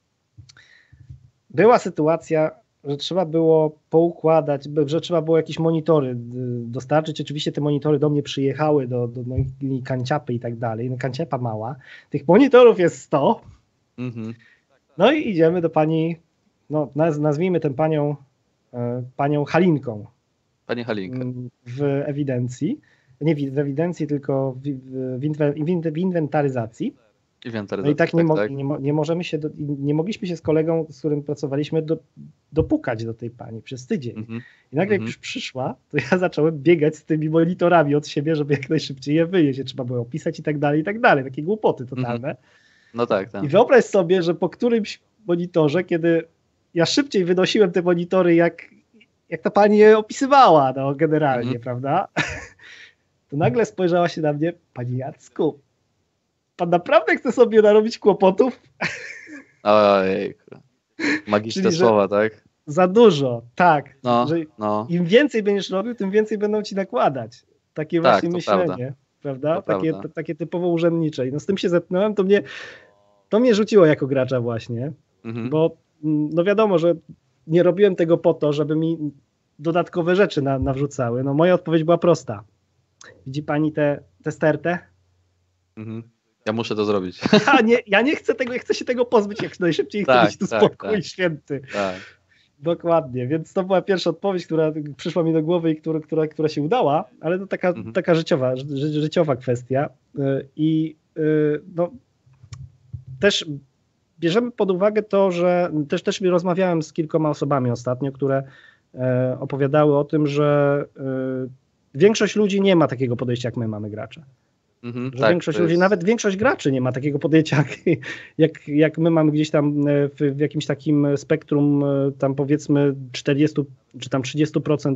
była sytuacja, że trzeba było poukładać, że trzeba było jakieś monitory dostarczyć. Oczywiście te monitory do mnie przyjechały, do mojej kanciapy i tak dalej. No, kanciapa mała. Tych monitorów jest 100. Mhm. No i idziemy do pani, no nazwijmy tę panią Halinką Pani Halinka. w ewidencji. Nie w ewidencji, tylko w inwentaryzacji. No i tak nie możemy się, nie mogliśmy się z kolegą, z którym pracowaliśmy, dopukać do tej pani przez tydzień. Mhm. I nagle jak już przyszła, to ja zacząłem biegać z tymi monitorami od siebie, żeby jak najszybciej je wyjeść. Je trzeba było opisać i tak dalej, takie głupoty totalne. No tak, tak. I wyobraź sobie, że po którymś monitorze, kiedy ja szybciej wynosiłem te monitory, jak ta pani je opisywała, no generalnie, prawda? To nagle spojrzała się na mnie, pani Jacku, pan naprawdę chce sobie narobić kłopotów? Ojejku. Magiczne Czyli, że- słowa, tak? Za dużo, tak. No, Że no. im więcej będziesz robił, tym więcej będą ci nakładać. Takie Tak, właśnie to myślenie, prawda? To Takie, prawda. takie typowo urzędnicze. I no z tym się zetknąłem, to mnie rzuciło jako gracza właśnie, Mhm. bo no wiadomo, że nie robiłem tego po to, żeby mi dodatkowe rzeczy nawrzucały. No moja odpowiedź była prosta. Widzi pani tę stertę? Mhm. Ja muszę to zrobić. Ja nie chcę tego, ja chcę się tego pozbyć jak najszybciej, chcę Tak, mieć tu tak, spokój tak. święty. Tak. Dokładnie, więc to była pierwsza odpowiedź, która przyszła mi do głowy i która się udała, ale to taka życiowa kwestia. I no, też bierzemy pod uwagę to, że też rozmawiałem z kilkoma osobami ostatnio, które opowiadały o tym, że większość ludzi nie ma takiego podejścia, jak my mamy gracze. Mhm. Że Tak, większość to ludzi, jest- nawet większość graczy nie ma takiego podejścia, jak my mamy gdzieś tam w jakimś takim spektrum, tam powiedzmy 40 czy tam 30%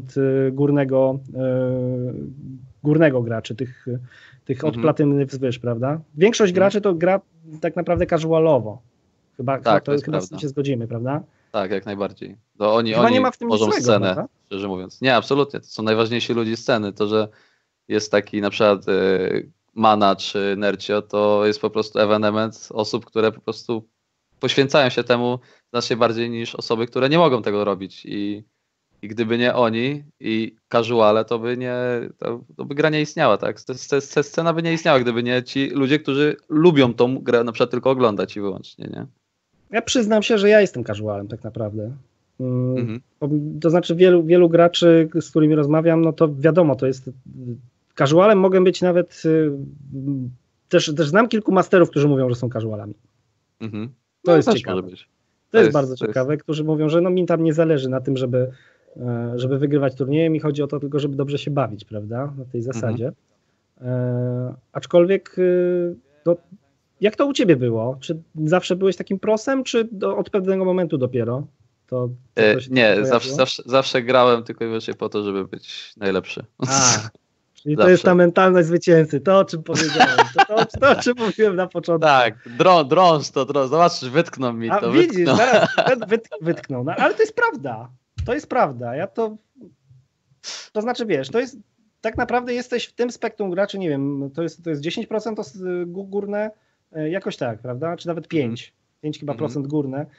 górnego graczy, tych od platyny wzwyż, prawda? Większość graczy to gra tak naprawdę casualowo. Chyba Tak, to jest chyba z tym prawda. się zgodzimy, prawda? Tak, jak najbardziej. To oni Chyba nie ma w tym nic tworzą złego, scenę, prawda? szczerze mówiąc. Nie, absolutnie. To są najważniejsi ludzie sceny. To, że jest taki na przykład Mana czy Nercio, to jest po prostu ewenement osób, które po prostu poświęcają się temu znacznie bardziej niż osoby, które nie mogą tego robić. I gdyby nie oni i casuale, to by gra nie istniała, tak? Scena by nie istniała, gdyby nie ci ludzie, którzy lubią tą grę na przykład tylko oglądać i wyłącznie, nie? Ja przyznam się, że ja jestem casualem tak naprawdę. Mhm. To znaczy wielu graczy, z którymi rozmawiam, no to wiadomo, to jest casualem mogę być nawet też znam kilku masterów, którzy mówią, że są casualami. Mhm. To jest też ciekawe. może być. To jest jest- bardzo to jest- ciekawe, którzy mówią, że no mi tam nie zależy na tym, żeby wygrywać turnieje, mi chodzi o to tylko, żeby dobrze się bawić, prawda, na tej zasadzie. Aczkolwiek no, jak to u ciebie było? Czy zawsze byłeś takim prosem, czy od pewnego momentu dopiero? To się Nie, pojawiło? zawsze grałem tylko i wyłącznie po to, żeby być najlepszy. Czyli to Zawsze. jest ta mentalność zwycięzcy, to o czym powiedziałem, to o czym mówiłem na początku. Tak, drąż, zobaczysz, wytknął mi A to. widzisz, wytknął. zaraz wytknął, no, ale to jest prawda, to znaczy wiesz, to jest, tak naprawdę jesteś w tym spektrum graczy, nie wiem, to jest 10% górne, jakoś tak, prawda, czy nawet 5 chyba procent górne,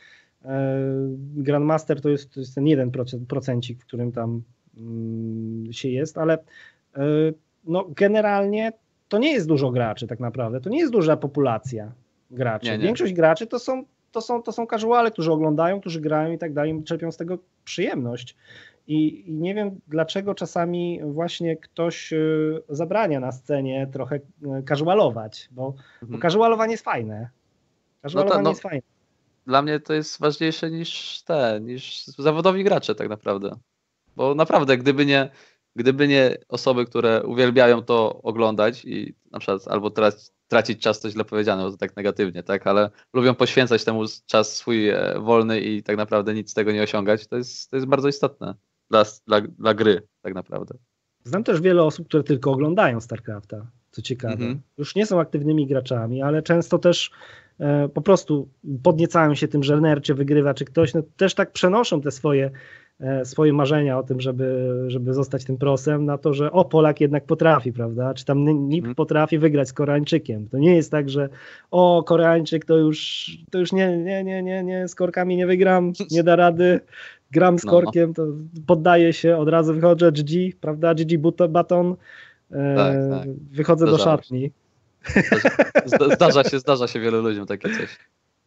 Grandmaster to jest ten 1%, w którym tam się jest, ale no generalnie to nie jest dużo graczy tak naprawdę, to nie jest duża populacja graczy. Nie. Większość graczy to są casuale, którzy oglądają, którzy grają i tak dalej, czerpią z tego przyjemność. I nie wiem, dlaczego czasami właśnie ktoś zabrania na scenie trochę casualować, bo casualowanie jest fajne. Casualowanie jest fajne. Dla mnie to jest ważniejsze niż zawodowi gracze tak naprawdę. Bo naprawdę, gdyby nie osoby, które uwielbiają to oglądać i na przykład albo tracić czas, to źle powiedziane, bo to tak negatywnie, tak, ale lubią poświęcać temu czas swój wolny i tak naprawdę nic z tego nie osiągać, to jest bardzo istotne dla gry tak naprawdę. Znam też wiele osób, które tylko oglądają StarCrafta, co ciekawe. Już nie są aktywnymi graczami, ale często też po prostu podniecają się tym, że Nercie wygrywa, czy ktoś, no, też tak przenoszą te swoje marzenia o tym, żeby zostać tym prosem, na to, że Polak jednak potrafi, prawda? Czy tam NIP potrafi wygrać z Koreańczykiem. To nie jest tak, że Koreańczyk to już nie, z korkami nie wygram, nie da rady, gram z korkiem, to poddaję się, od razu wychodzę, GG, prawda? GG Baton, tak. Wychodzę do szatni. Zdarza się wielu ludziom takie coś.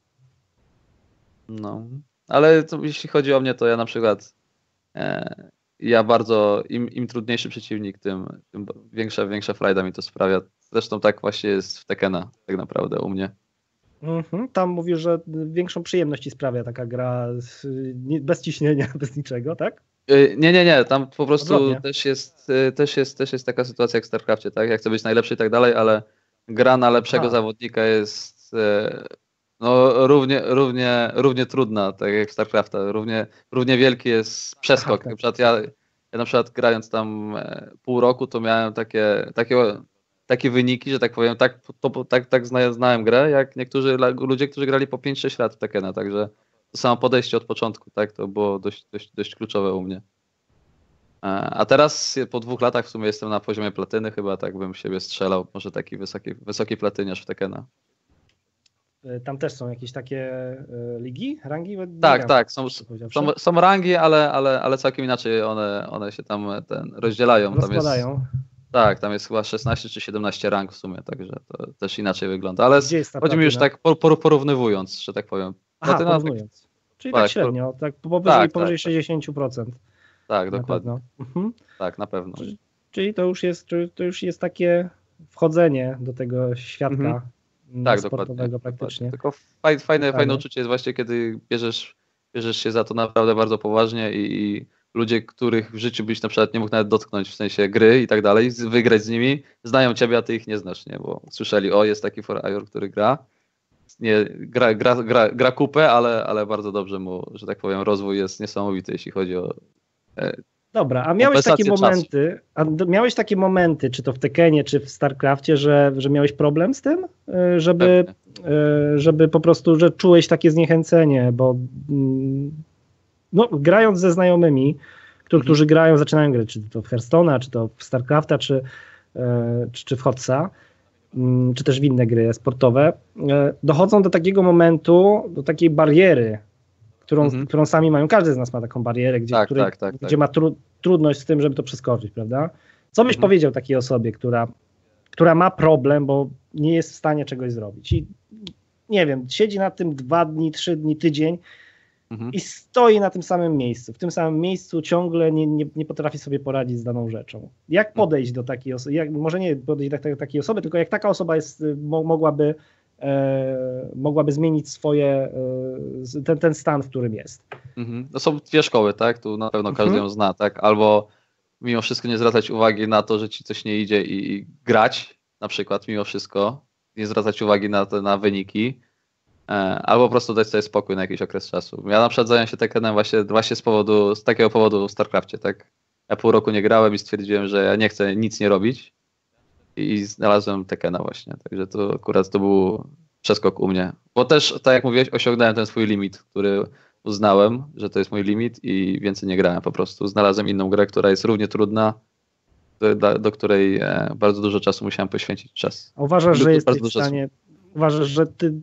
No. Ale jeśli chodzi o mnie, to ja na przykład ja bardzo, im trudniejszy przeciwnik, tym większa frajda mi to sprawia. Zresztą tak właśnie jest w Tekena tak naprawdę u mnie. Tam mówisz, że większą przyjemność ci sprawia taka gra bez ciśnienia, bez niczego, tak? Nie, tam po prostu też jest taka sytuacja jak w StarCrafcie, tak? Jak chcę być najlepszy i tak dalej, ale gra na lepszego zawodnika jest no, równie trudna, tak jak w StarCrafta. Równie wielki jest przeskok. Na przykład ja na przykład grając tam pół roku, to miałem takie wyniki, że tak powiem, tak znałem grę, jak niektórzy ludzie, którzy grali po 5-6 lat w Tekena, także to samo podejście od początku, tak, to było dość kluczowe u mnie. A teraz po 2 latach w sumie jestem na poziomie platyny, chyba tak bym siebie strzelał, może taki wysoki platyniarz w Tekena. Tam też są jakieś takie ligi, rangi? Tak, są rangi, ale całkiem inaczej one się tam rozdzielają. Rozkładają. Tam jest chyba 16 czy 17 rank w sumie, także to też inaczej wygląda. Ale chodzi mi już tak porównywując, że tak powiem. Platyna, porównując. Czyli tak średnio, tak powyżej 60%. Tak, dokładnie. Tak, na pewno. Czyli to już jest takie wchodzenie do tego świata sportowego praktycznie. Tylko fajne uczucie jest właśnie, kiedy bierzesz się za to naprawdę bardzo poważnie i ludzie, których w życiu byś na przykład nie mógł nawet dotknąć w sensie gry i tak dalej, wygrać z nimi, znają ciebie, a ty ich nie znasz, nie? Bo słyszeli, jest taki For który gra. Nie, gra kupę, ale bardzo dobrze mu, że tak powiem, rozwój jest niesamowity, jeśli chodzi o Dobra, a miałeś takie momenty, czy to w Tekenie, czy w StarCrafcie, że miałeś problem z tym, żeby po prostu, że czułeś takie zniechęcenie, bo no, grając ze znajomymi, którzy zaczynają grać, czy to w Hearthstone'a, czy to w StarCrafta, czy w Hotsa, czy też w inne gry sportowe, dochodzą do takiego momentu, do takiej bariery, którą sami mają. Każdy z nas ma taką barierę, gdzie ma trudność z tym, żeby to przeskoczyć, prawda? Co byś powiedział takiej osobie, która ma problem, bo nie jest w stanie czegoś zrobić i nie wiem, siedzi na tym 2 dni, 3 dni, tydzień i stoi na tym samym miejscu. W tym samym miejscu ciągle nie potrafi sobie poradzić z daną rzeczą. Jak podejść do takiej osoby? Może nie podejść do takiej osoby, tylko jak taka osoba mogłaby zmienić ten stan, w którym jest. To są 2 szkoły, tak? Tu na pewno każdy ją zna, tak? Albo mimo wszystko nie zwracać uwagi na to, że ci coś nie idzie i grać, na przykład mimo wszystko, nie zwracać uwagi na wyniki, albo po prostu dać sobie spokój na jakiś okres czasu. Ja na przykład zająłem się Tekenem właśnie z takiego powodu w StarCrafcie, tak? Ja pół roku nie grałem i stwierdziłem, że ja nie chcę nic nie robić i znalazłem Tekena właśnie, także to akurat to był przeskok u mnie, bo też, tak jak mówiłeś, osiągnąłem ten swój limit, który uznałem, że to jest mój limit i więcej nie grałem po prostu. Znalazłem inną grę, która jest równie trudna, do której bardzo dużo czasu musiałem poświęcić czas. A uważasz, że jesteś w stanie, uważasz, że ty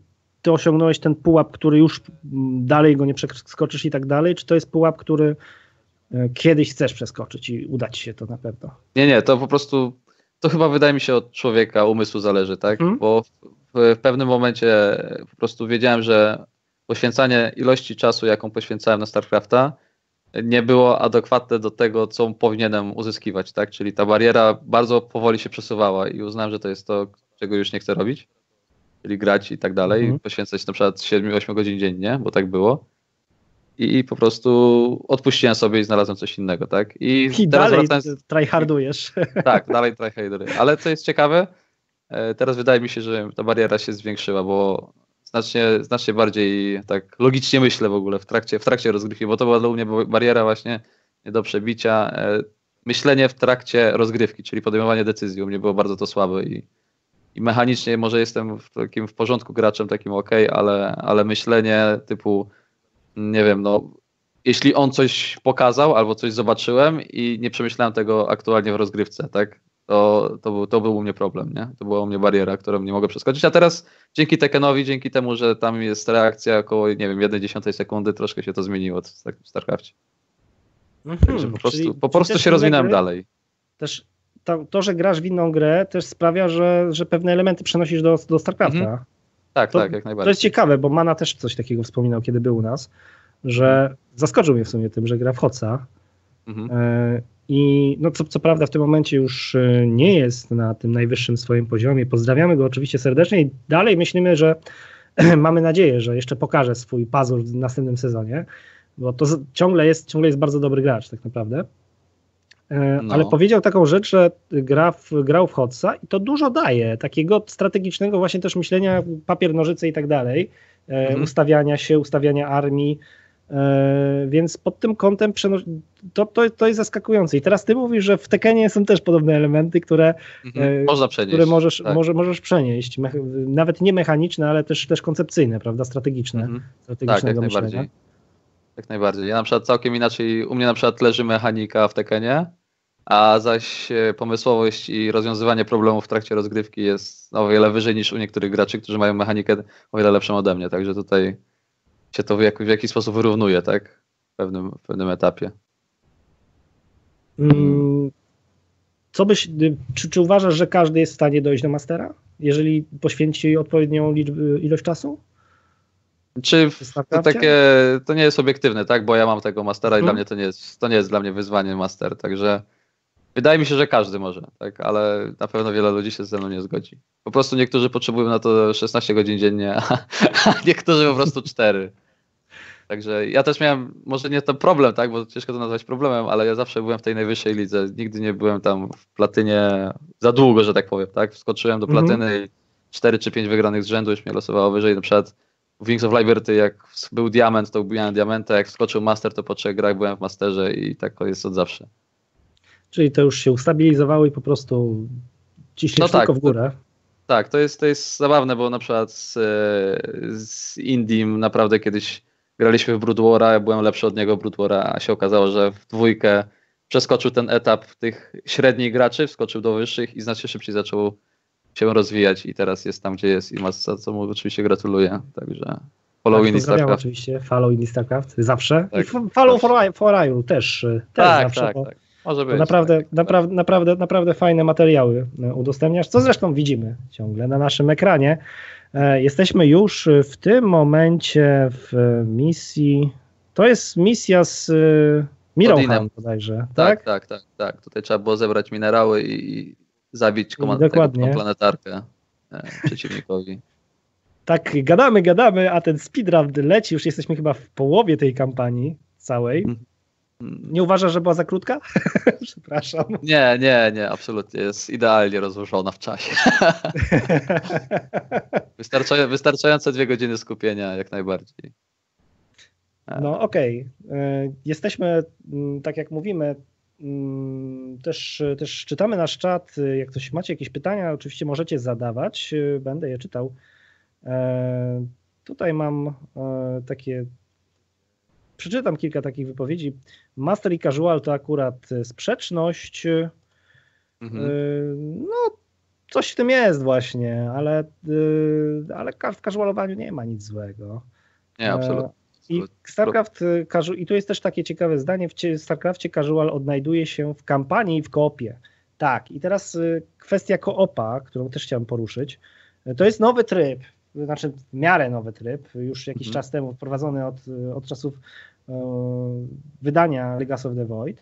ty osiągnąłeś ten pułap, który już dalej go nie przeskoczysz i tak dalej, czy to jest pułap, który kiedyś chcesz przeskoczyć i uda ci się to na pewno? Nie, to po prostu, to chyba wydaje mi się od człowieka, umysłu zależy, tak? Bo w pewnym momencie po prostu wiedziałem, że poświęcanie ilości czasu, jaką poświęcałem na StarCrafta, nie było adekwatne do tego, co powinienem uzyskiwać, tak? Czyli ta bariera bardzo powoli się przesuwała i uznałem, że to jest to, czego już nie chcę robić, czyli grać i tak dalej, poświęcać na przykład 7-8 godzin dziennie, bo tak było. I po prostu odpuściłem sobie i znalazłem coś innego, tak? I teraz dalej wracając... tryhardujesz. Tak, dalej tryharduję. Ale co jest ciekawe, teraz wydaje mi się, że ta bariera się zwiększyła, bo znacznie bardziej tak logicznie myślę w ogóle w trakcie rozgrywki, bo to była dla mnie bariera właśnie nie do przebicia. Myślenie w trakcie rozgrywki, czyli podejmowanie decyzji, u mnie było bardzo to słabe i mechanicznie może jestem w porządku graczem, takim okej, ale myślenie typu, nie wiem, no jeśli on coś pokazał albo coś zobaczyłem i nie przemyślałem tego aktualnie w rozgrywce, tak? To był u mnie problem, nie? To była u mnie bariera, którą nie mogę przeskoczyć, a teraz dzięki Tekkenowi, dzięki temu, że tam jest reakcja około, nie wiem, 1/10 sekundy, troszkę się to zmieniło w StarCraftie. Także po prostu się rozwinąłem dalej. Też to, że grasz w inną grę, też sprawia, że pewne elementy przenosisz do StarCrafta. Tak, jak najbardziej. To jest ciekawe, bo Mana też coś takiego wspominał, kiedy był u nas, że zaskoczył mnie w sumie tym, że gra w Hotsa. I no co prawda w tym momencie już nie jest na tym najwyższym swoim poziomie. Pozdrawiamy go oczywiście serdecznie i dalej myślimy, że mamy nadzieję, że jeszcze pokaże swój pazur w następnym sezonie, bo to ciągle jest bardzo dobry gracz tak naprawdę. Ale powiedział taką rzecz, że grał w Hotsa i to dużo daje, takiego strategicznego właśnie też myślenia, papier, nożyce i tak dalej, ustawiania armii, więc pod tym kątem to jest zaskakujące. I teraz ty mówisz, że w Tekkenie są też podobne elementy, które można przenieść, które możesz tak. przenieść, nawet nie mechaniczne, ale też koncepcyjne, prawda, strategiczne, strategicznego tak, myślenia. Jak najbardziej. Ja na przykład całkiem inaczej, u mnie na przykład leży mechanika w Tekkenie, a zaś pomysłowość i rozwiązywanie problemów w trakcie rozgrywki jest o wiele wyżej niż u niektórych graczy, którzy mają mechanikę o wiele lepszą ode mnie, także tutaj się to w jakiś sposób wyrównuje, tak? W pewnym etapie. Czy uważasz, że każdy jest w stanie dojść do Mastera, jeżeli poświęci odpowiednią ilość czasu? Czy to nie jest obiektywne, tak? Bo ja mam tego Mastera i dla mnie to nie jest dla mnie wyzwanie Master, także wydaje mi się, że każdy może, tak? Ale na pewno wiele ludzi się ze mną nie zgodzi. Po prostu niektórzy potrzebują na to 16 godzin dziennie, a niektórzy po prostu 4. Także ja też miałem, może nie to problem, tak? Bo ciężko to nazwać problemem, ale ja zawsze byłem w tej najwyższej lidze. Nigdy nie byłem tam w platynie za długo, że tak powiem, tak? Wskoczyłem do platyny i 4 czy 5 wygranych z rzędu już mnie losowało wyżej. Na przykład w Wings of Liberty, jak był diament, to ubijałem diamenta, jak wskoczył master, to po 3 grach byłem w masterze i tak to jest od zawsze. Czyli to już się ustabilizowało i po prostu ciśniesz tylko w górę. Tak, to jest zabawne, bo na przykład z Indim naprawdę kiedyś graliśmy w Brood War'a, ja byłem lepszy od niego w Brood War'a, a się okazało, że w dwójkę przeskoczył ten etap tych średnich graczy, wskoczył do wyższych i znacznie szybciej zaczął się rozwijać i teraz jest tam, gdzie jest i za co mu oczywiście gratuluję. Także follow Indie StarCraft. Oczywiście, follow Indie StarCraft, zawsze. Tak, i follow for Iron też zawsze. Tak. Może być. Naprawdę fajne materiały udostępniasz, co zresztą widzimy ciągle na naszym ekranie. Jesteśmy już w tym momencie w misji, to jest misja z Mirrorhound bodajże, tak? Tak. Tutaj trzeba było zebrać minerały i zabić tą planetarkę przeciwnikowi. Tak, gadamy, a ten speedrun leci, już jesteśmy chyba w połowie tej kampanii całej. Nie uważasz, że była za krótka? Przepraszam. Nie, absolutnie. Jest idealnie rozłożona w czasie. Wystarczające 2 godziny skupienia, jak najbardziej. No okej. Jesteśmy, tak jak mówimy, też czytamy nasz czat. Jak ktoś macie jakieś pytania, oczywiście możecie zadawać. Będę je czytał. Tutaj mam takie... Przeczytam kilka takich wypowiedzi. Master i casual to akurat sprzeczność. No, coś w tym jest właśnie, ale w casualowaniu nie ma nic złego. Nie, absolutnie. I StarCraft, i tu jest też takie ciekawe zdanie, w StarCraftie casual odnajduje się w kampanii i w koopie. Tak, i teraz kwestia koopa, którą też chciałem poruszyć, to jest nowy tryb, znaczy w miarę nowy tryb, już jakiś czas temu wprowadzony od czasów wydania Legacy of the Void.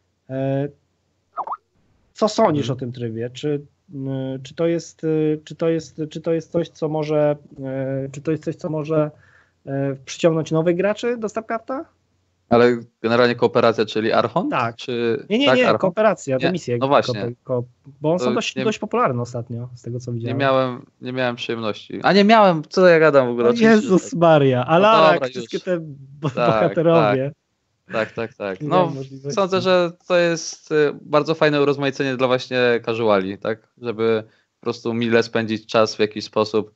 Co sądzisz o tym trybie? Czy to jest coś, co może przyciągnąć nowych graczy do StarCrafta? Ale generalnie kooperacja, czyli Archon? Tak. Czy... Nie, tak, Archon? Kooperacja, to Nie, misje. no właśnie. Bo one To są nie- dość popularne ostatnio, z tego co widziałem. Nie miałem przyjemności. A nie miałem, co ja gadam w ogóle? O Oczywiście, Jezus że Maria, Alarak, dobra, wszystkie już. te Tak, bohaterowie. Tak. Nie No, miałem możliwości. sądzę, że to jest bardzo fajne urozmaicenie dla właśnie casuali, tak? Żeby po prostu mile spędzić czas w jakiś sposób.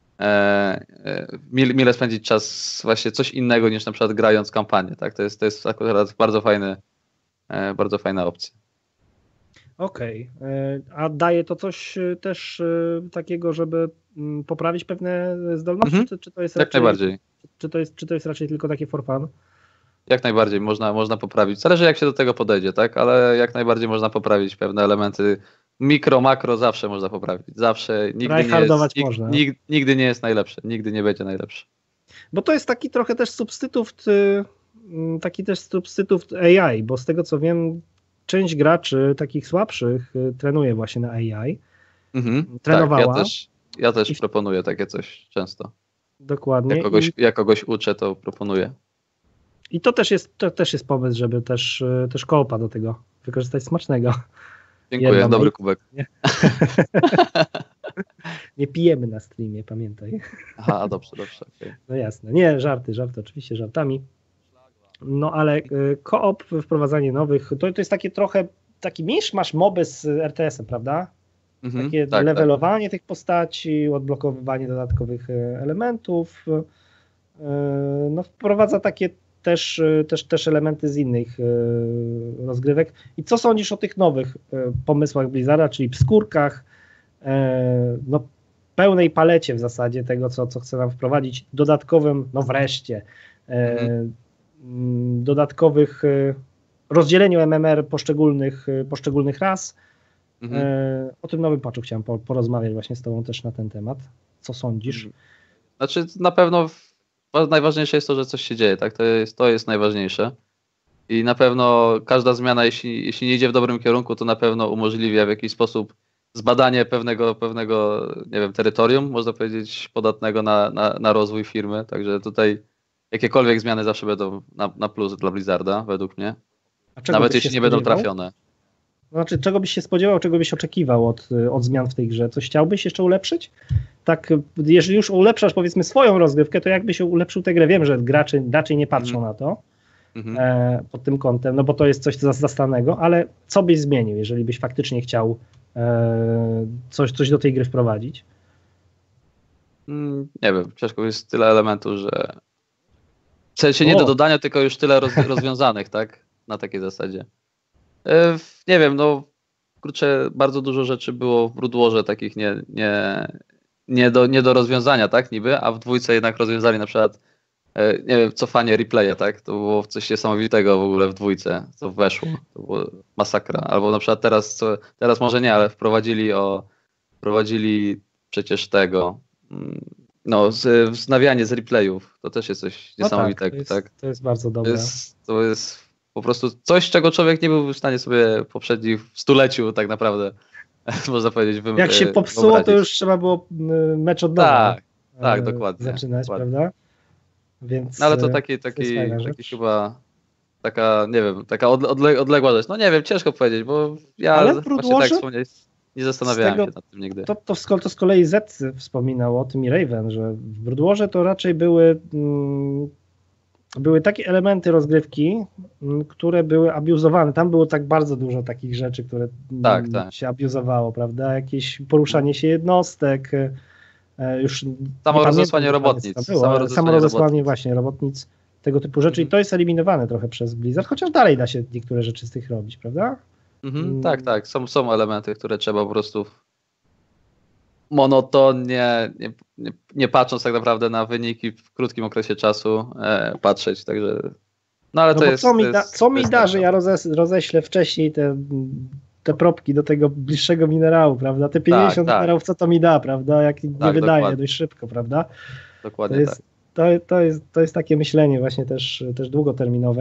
Mile spędzić czas właśnie coś innego niż na przykład grając kampanię, tak? To jest akurat bardzo fajna opcja. Okej. A daje to coś też takiego, żeby poprawić pewne zdolności? Czy to jest Jak raczej, najbardziej. Czy to jest raczej tylko takie for fun? Jak najbardziej można poprawić. Zależy jak się do tego podejdzie, tak? Ale jak najbardziej można poprawić pewne elementy. Mikro, makro zawsze można poprawić. Zawsze. Tryhardować można. Nigdy nie jest najlepsze. Nigdy nie będzie najlepsze. Bo to jest taki trochę też substytut AI, bo z tego co wiem, część graczy takich słabszych trenuje właśnie na AI. Trenowała. Tak, ja też proponuję takie coś często. Dokładnie. Jak kogoś uczę, to proponuję. I to też jest pomysł, żeby też koopa do tego wykorzystać smacznego. Dziękuję, dobry kubek. Nie pijemy na streamie, pamiętaj. Aha, dobrze. Okay. No jasne. Nie, żarty, oczywiście żartami. No ale koop, wprowadzanie nowych, to jest takie trochę, taki miszmasz moby z RTS-em, prawda? Takie levelowanie tych postaci, odblokowywanie dodatkowych elementów. No wprowadza takie też elementy z innych rozgrywek. I co sądzisz o tych nowych pomysłach Blizzarda, czyli skórkach, no pełnej palecie w zasadzie tego, co chce nam wprowadzić, dodatkowym, no wreszcie, dodatkowych rozdzieleniu MMR poszczególnych ras. O tym nowym patchu chciałem porozmawiać właśnie z tobą też na ten temat. Co sądzisz? Znaczy na pewno najważniejsze jest to, że coś się dzieje, tak? To jest najważniejsze. I na pewno każda zmiana, jeśli nie idzie w dobrym kierunku, to na pewno umożliwia w jakiś sposób zbadanie pewnego, nie wiem, terytorium, można powiedzieć, podatnego na rozwój firmy. Także tutaj jakiekolwiek zmiany zawsze będą na plus dla Blizzarda, według mnie. Nawet jeśli nie będą trafione. Znaczy, czego byś się spodziewał, czego byś oczekiwał od zmian w tej grze? Coś chciałbyś jeszcze ulepszyć? Tak, jeżeli już ulepszasz, powiedzmy, swoją rozgrywkę, to jakbyś ulepszył tę grę? Wiem, że gracze raczej nie patrzą na to pod tym kątem, no bo to jest coś zastanego, ale co byś zmienił, jeżeli byś faktycznie chciał coś do tej gry wprowadzić? Nie wiem, ciężko, jest tyle elementów, że w sensie nie do dodania, tylko już tyle rozwiązanych, tak? Na takiej zasadzie. Nie wiem, no kurczę, bardzo dużo rzeczy było w Brood Warze takich nie do rozwiązania, tak, niby, a w dwójce jednak rozwiązali na przykład, nie wiem, cofanie replaya, tak, to było coś niesamowitego w ogóle w dwójce, co weszło, to było masakra, albo na przykład teraz może nie, ale wprowadzili przecież tego, no, wznawianie z replayów, to też jest coś niesamowitego, tak. To jest bardzo dobre. To jest po prostu coś, czego człowiek nie był w stanie sobie w poprzednich stuleciu tak naprawdę, można powiedzieć, jak się popsuło, to już trzeba było mecz od nowa tak, dokładnie. zaczynać, prawda? Więc, no, ale to taki chyba taka, nie wiem, taka odległa rzecz. No nie wiem, ciężko powiedzieć, bo ja właśnie tak wspomniałeś, nie zastanawiałem się nad tym nigdy. To z kolei Z wspominał o tym i Raven, że w Brood Warze to raczej były takie elementy rozgrywki, które były abuzowane. Tam było tak bardzo dużo takich rzeczy, które się abuzowało, prawda? Jakieś poruszanie się jednostek, już samo rozesłanie robotnic. Samo rozesłanie właśnie robotnic, tego typu rzeczy i to jest eliminowane trochę przez Blizzard, chociaż dalej da się niektóre rzeczy z tych robić, prawda? Tak. Są elementy, które trzeba po prostu monotonnie, nie patrząc tak naprawdę na wyniki w krótkim okresie czasu patrzeć, także no ale No to bo jest... co mi da, że ja roześlę wcześniej te propki do tego bliższego minerału, prawda? Te 50 tak. minerałów, co to mi da, prawda? Jak nie wydaje dokładnie. dość szybko, prawda? Dokładnie tak. To jest takie myślenie właśnie też długoterminowe,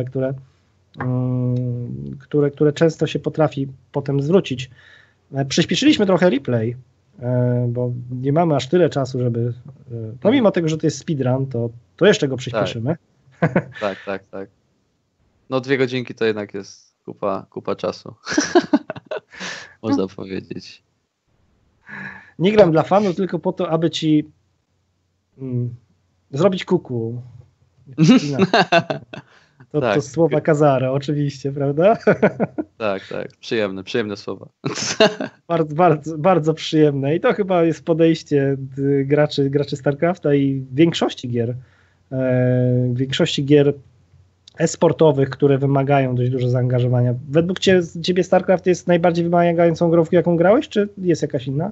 które często się potrafi potem zwrócić. Przyspieszyliśmy trochę replay, bo nie mamy aż tyle czasu, żeby... Pomimo tego, że to jest speedrun, to jeszcze go przyspieszymy. Tak. No 2 godzinki to jednak jest kupa czasu. Można powiedzieć. Nie gram dla fanów, tylko po to, aby ci zrobić kuku. To słowa Kazara, oczywiście, prawda? Tak. Przyjemne słowa. Bardzo przyjemne. I to chyba jest podejście graczy StarCrafta i większości gier e-sportowych, które wymagają dość dużo zaangażowania. Według ciebie StarCraft jest najbardziej wymagającą grą, w jaką grałeś, czy jest jakaś inna?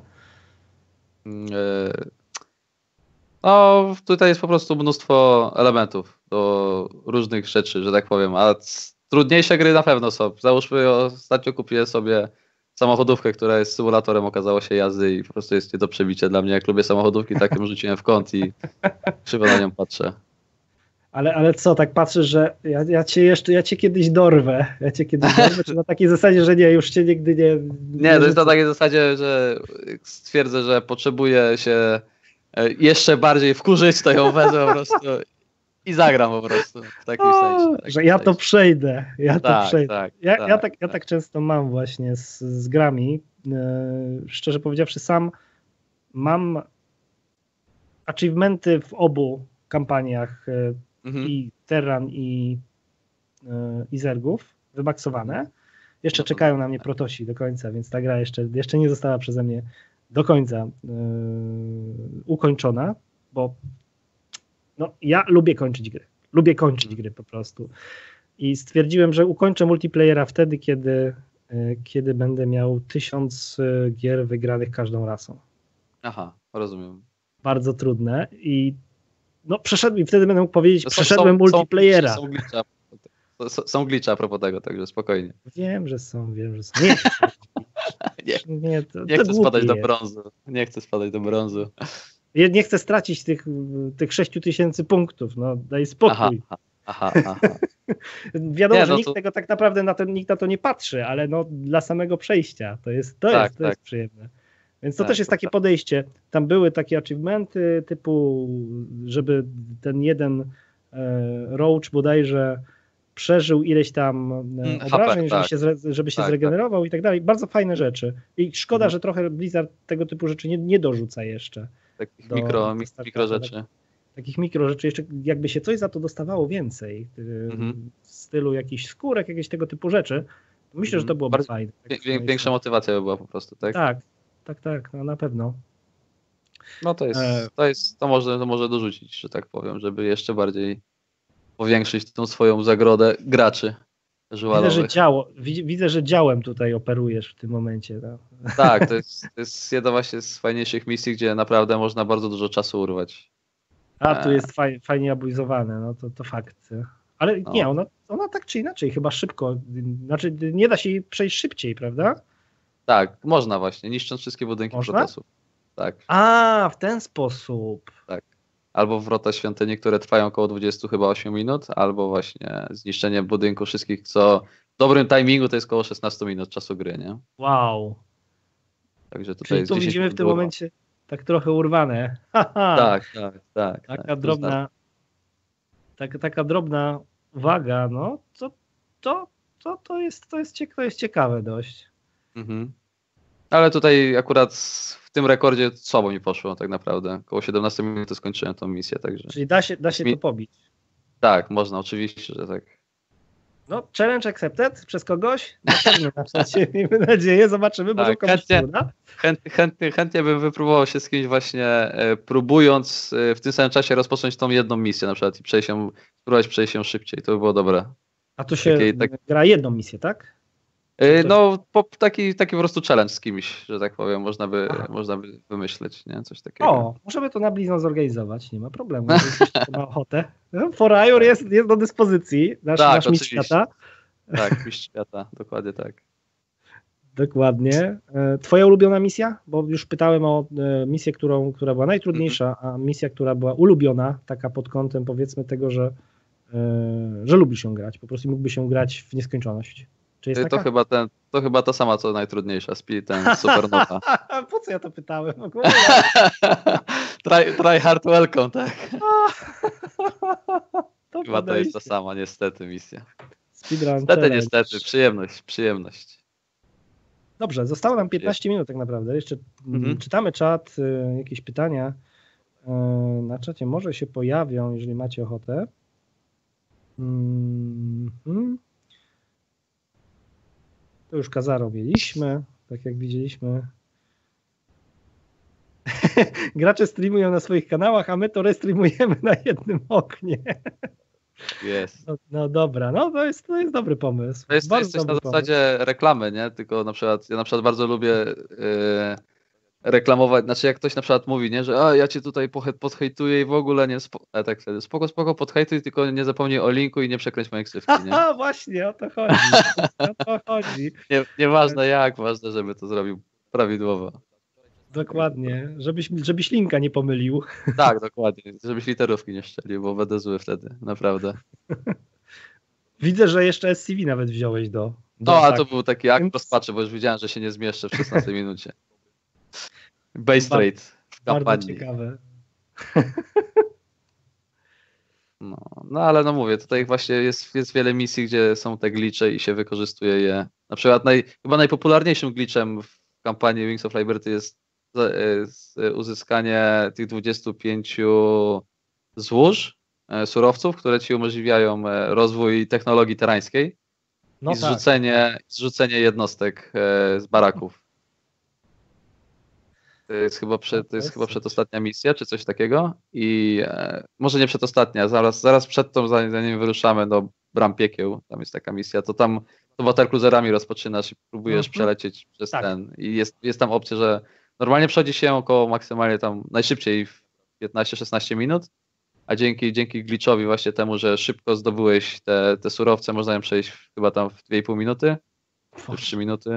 No, tutaj jest po prostu mnóstwo elementów do różnych rzeczy, że tak powiem, a trudniejsze gry na pewno są. Załóżmy, ostatnio kupiłem sobie samochodówkę, która jest symulatorem, okazało się, jazdy i po prostu jest nie do przebicia dla mnie. Jak lubię samochodówki, tak ją rzuciłem w kąt i krzywo na nią patrzę. Ale co, tak patrzysz, że ja cię kiedyś dorwę. Czy na takiej zasadzie, że nie, już cię nigdy nie... Nie, to jest na takiej zasadzie, że stwierdzę, że potrzebuję się jeszcze bardziej wkurzyć, to ją wezmę po prostu i zagram po prostu w takim sensie. Że ja to przejdę. Tak. Ja tak często mam właśnie z grami. Szczerze powiedziawszy, sam mam achievementy w obu kampaniach i Terran i Zergów wymaksowane. Jeszcze czekają na mnie protosi do końca, więc ta gra jeszcze nie została przeze mnie do końca ukończona, bo no, ja lubię kończyć gry. Lubię kończyć gry po prostu. I stwierdziłem, że ukończę multiplayera wtedy, kiedy będę miał 1000 gier wygranych każdą rasą. Aha, rozumiem. Bardzo trudne i no przeszedłem i wtedy będę mógł powiedzieć, przeszedłem multiplayera. Są glitche a propos tego, także spokojnie. Wiem, że są. Nie chcę spadać do brązu. Nie chcę stracić tych 6000 punktów, no daj spokój. Aha. Wiadomo, że nikt tego tak naprawdę nikt na to nie patrzy, ale no dla samego przejścia to jest przyjemne. Więc to też jest takie podejście. Tam były takie achievementy typu, żeby ten jeden roach bodajże przeżył ileś tam obrażeń, żeby się zregenerował i tak dalej. Bardzo fajne rzeczy. I szkoda, że trochę Blizzard tego typu rzeczy nie dorzuca jeszcze. Takich mikro rzeczy. Takich mikro rzeczy. Jeszcze jakby się coś za to dostawało więcej. W stylu jakichś skórek, jakieś tego typu rzeczy. Myślę, że to byłoby fajne. Większa motywacja by była po prostu, tak? Tak, no na pewno. No to może dorzucić, że tak powiem, żeby jeszcze bardziej powiększyć tą swoją zagrodę graczy żuwalowych. Widzę, że działem tutaj operujesz w tym momencie. No. Tak, to jest jedna właśnie z fajniejszych misji, gdzie naprawdę można bardzo dużo czasu urwać. A tu jest fajnie abuizowane, no to fakt. Ale nie, ona tak czy inaczej chyba szybko, znaczy nie da się jej przejść szybciej, prawda? Tak, można właśnie, niszcząc wszystkie budynki protosów. Tak. A, w ten sposób. Tak. Albo wrota świątyni, które trwają około 28 minut, albo właśnie zniszczenie budynku wszystkich, co w dobrym timingu to jest około 16 minut czasu gry, nie? Wow. Także tutaj czyli tu widzimy w tym momencie tak trochę urwane. Tak. Taka drobna uwaga, no to jest ciekawe dość. Mhm. Ale tutaj akurat w tym rekordzie słabo mi poszło tak naprawdę. Około 17 minut skończyłem tą misję, także... Czyli da się to pobić. Tak, można, oczywiście, że tak. No, challenge accepted przez kogoś? Na pewno na czacie, miejmy nadzieję, zobaczymy, może komuś się uda. Chętnie bym wypróbował się z kimś właśnie, próbując w tym samym czasie rozpocząć tą jedną misję na przykład i spróbować przejść ją szybciej, to by było dobre. A tu się gra jedną misję, tak? No, taki po prostu challenge z kimś, że tak powiem, można by wymyśleć, nie? Coś takiego. O, możemy to na Blizzard zorganizować, nie ma problemu, jeżeli ktoś ma ochotę. Forajur jest do dyspozycji, nasz mistrz świata. Tak, mistrz świata, dokładnie tak. Dokładnie. Twoja ulubiona misja? Bo już pytałem o misję, która była najtrudniejsza, a misja, która była ulubiona, taka pod kątem powiedzmy tego, że lubisz ją grać, po prostu mógłbyś się grać w nieskończoność. Czy jest taka? To chyba ta sama, co najtrudniejsza, ten Supernova. Po co ja to pytałem? Try hard welcome, tak. Chyba to jest podejście. ta sama, niestety, misja. Speedrun Niestety, challenge. niestety, przyjemność. Dobrze, zostało nam 15 minut tak naprawdę. Jeszcze czytamy czat, jakieś pytania na czacie może się pojawią, jeżeli macie ochotę. To już Kazaro mieliśmy, tak jak widzieliśmy. Gracze streamują na swoich kanałach, a my to restreamujemy na jednym oknie. Jest. No dobra, no to jest dobry pomysł. To jest Bardzo coś na dobry zasadzie reklamy, nie? Tylko ja na przykład bardzo lubię reklamować, znaczy jak ktoś na przykład mówi, nie, że ja cię tutaj podhejtuję i w ogóle nie, tak wtedy spoko, podhejtuj, tylko nie zapomnij o linku i nie przekręć mojej ksywki, nie? Aha, właśnie, o to chodzi. O to chodzi. Nieważne jak, ważne, żeby to zrobił prawidłowo. Dokładnie, żebyś linka nie pomylił. Tak, dokładnie, żebyś literówki nie szczelił, bo będę zły wtedy, naprawdę. Widzę, że jeszcze SCV nawet wziąłeś do No, a tak. to był taki akt rozpaczy, bo już widziałem, że się nie zmieszczę w 16 minucie. Base trade w Bardzo kampanii. ciekawe. No ale no mówię, tutaj właśnie jest wiele misji, gdzie są te glitche i się wykorzystuje je. Na przykład chyba najpopularniejszym glitchem w kampanii Wings of Liberty jest uzyskanie tych 25 złóż surowców, które ci umożliwiają rozwój technologii terańskiej i zrzucenie jednostek z baraków. To jest chyba przedostatnia misja, czy coś takiego. I może nie przedostatnia, zaraz przed tą, zanim wyruszamy do Bram Piekieł, tam jest taka misja, to tam to watercruiserami rozpoczynasz i próbujesz przelecieć przez ten. I jest tam opcja, że normalnie przechodzi się około maksymalnie tam najszybciej w 15-16 minut, a dzięki glitchowi właśnie temu, że szybko zdobyłeś te surowce, można ją przejść chyba tam w 2,5 minuty, czy w 3 minuty.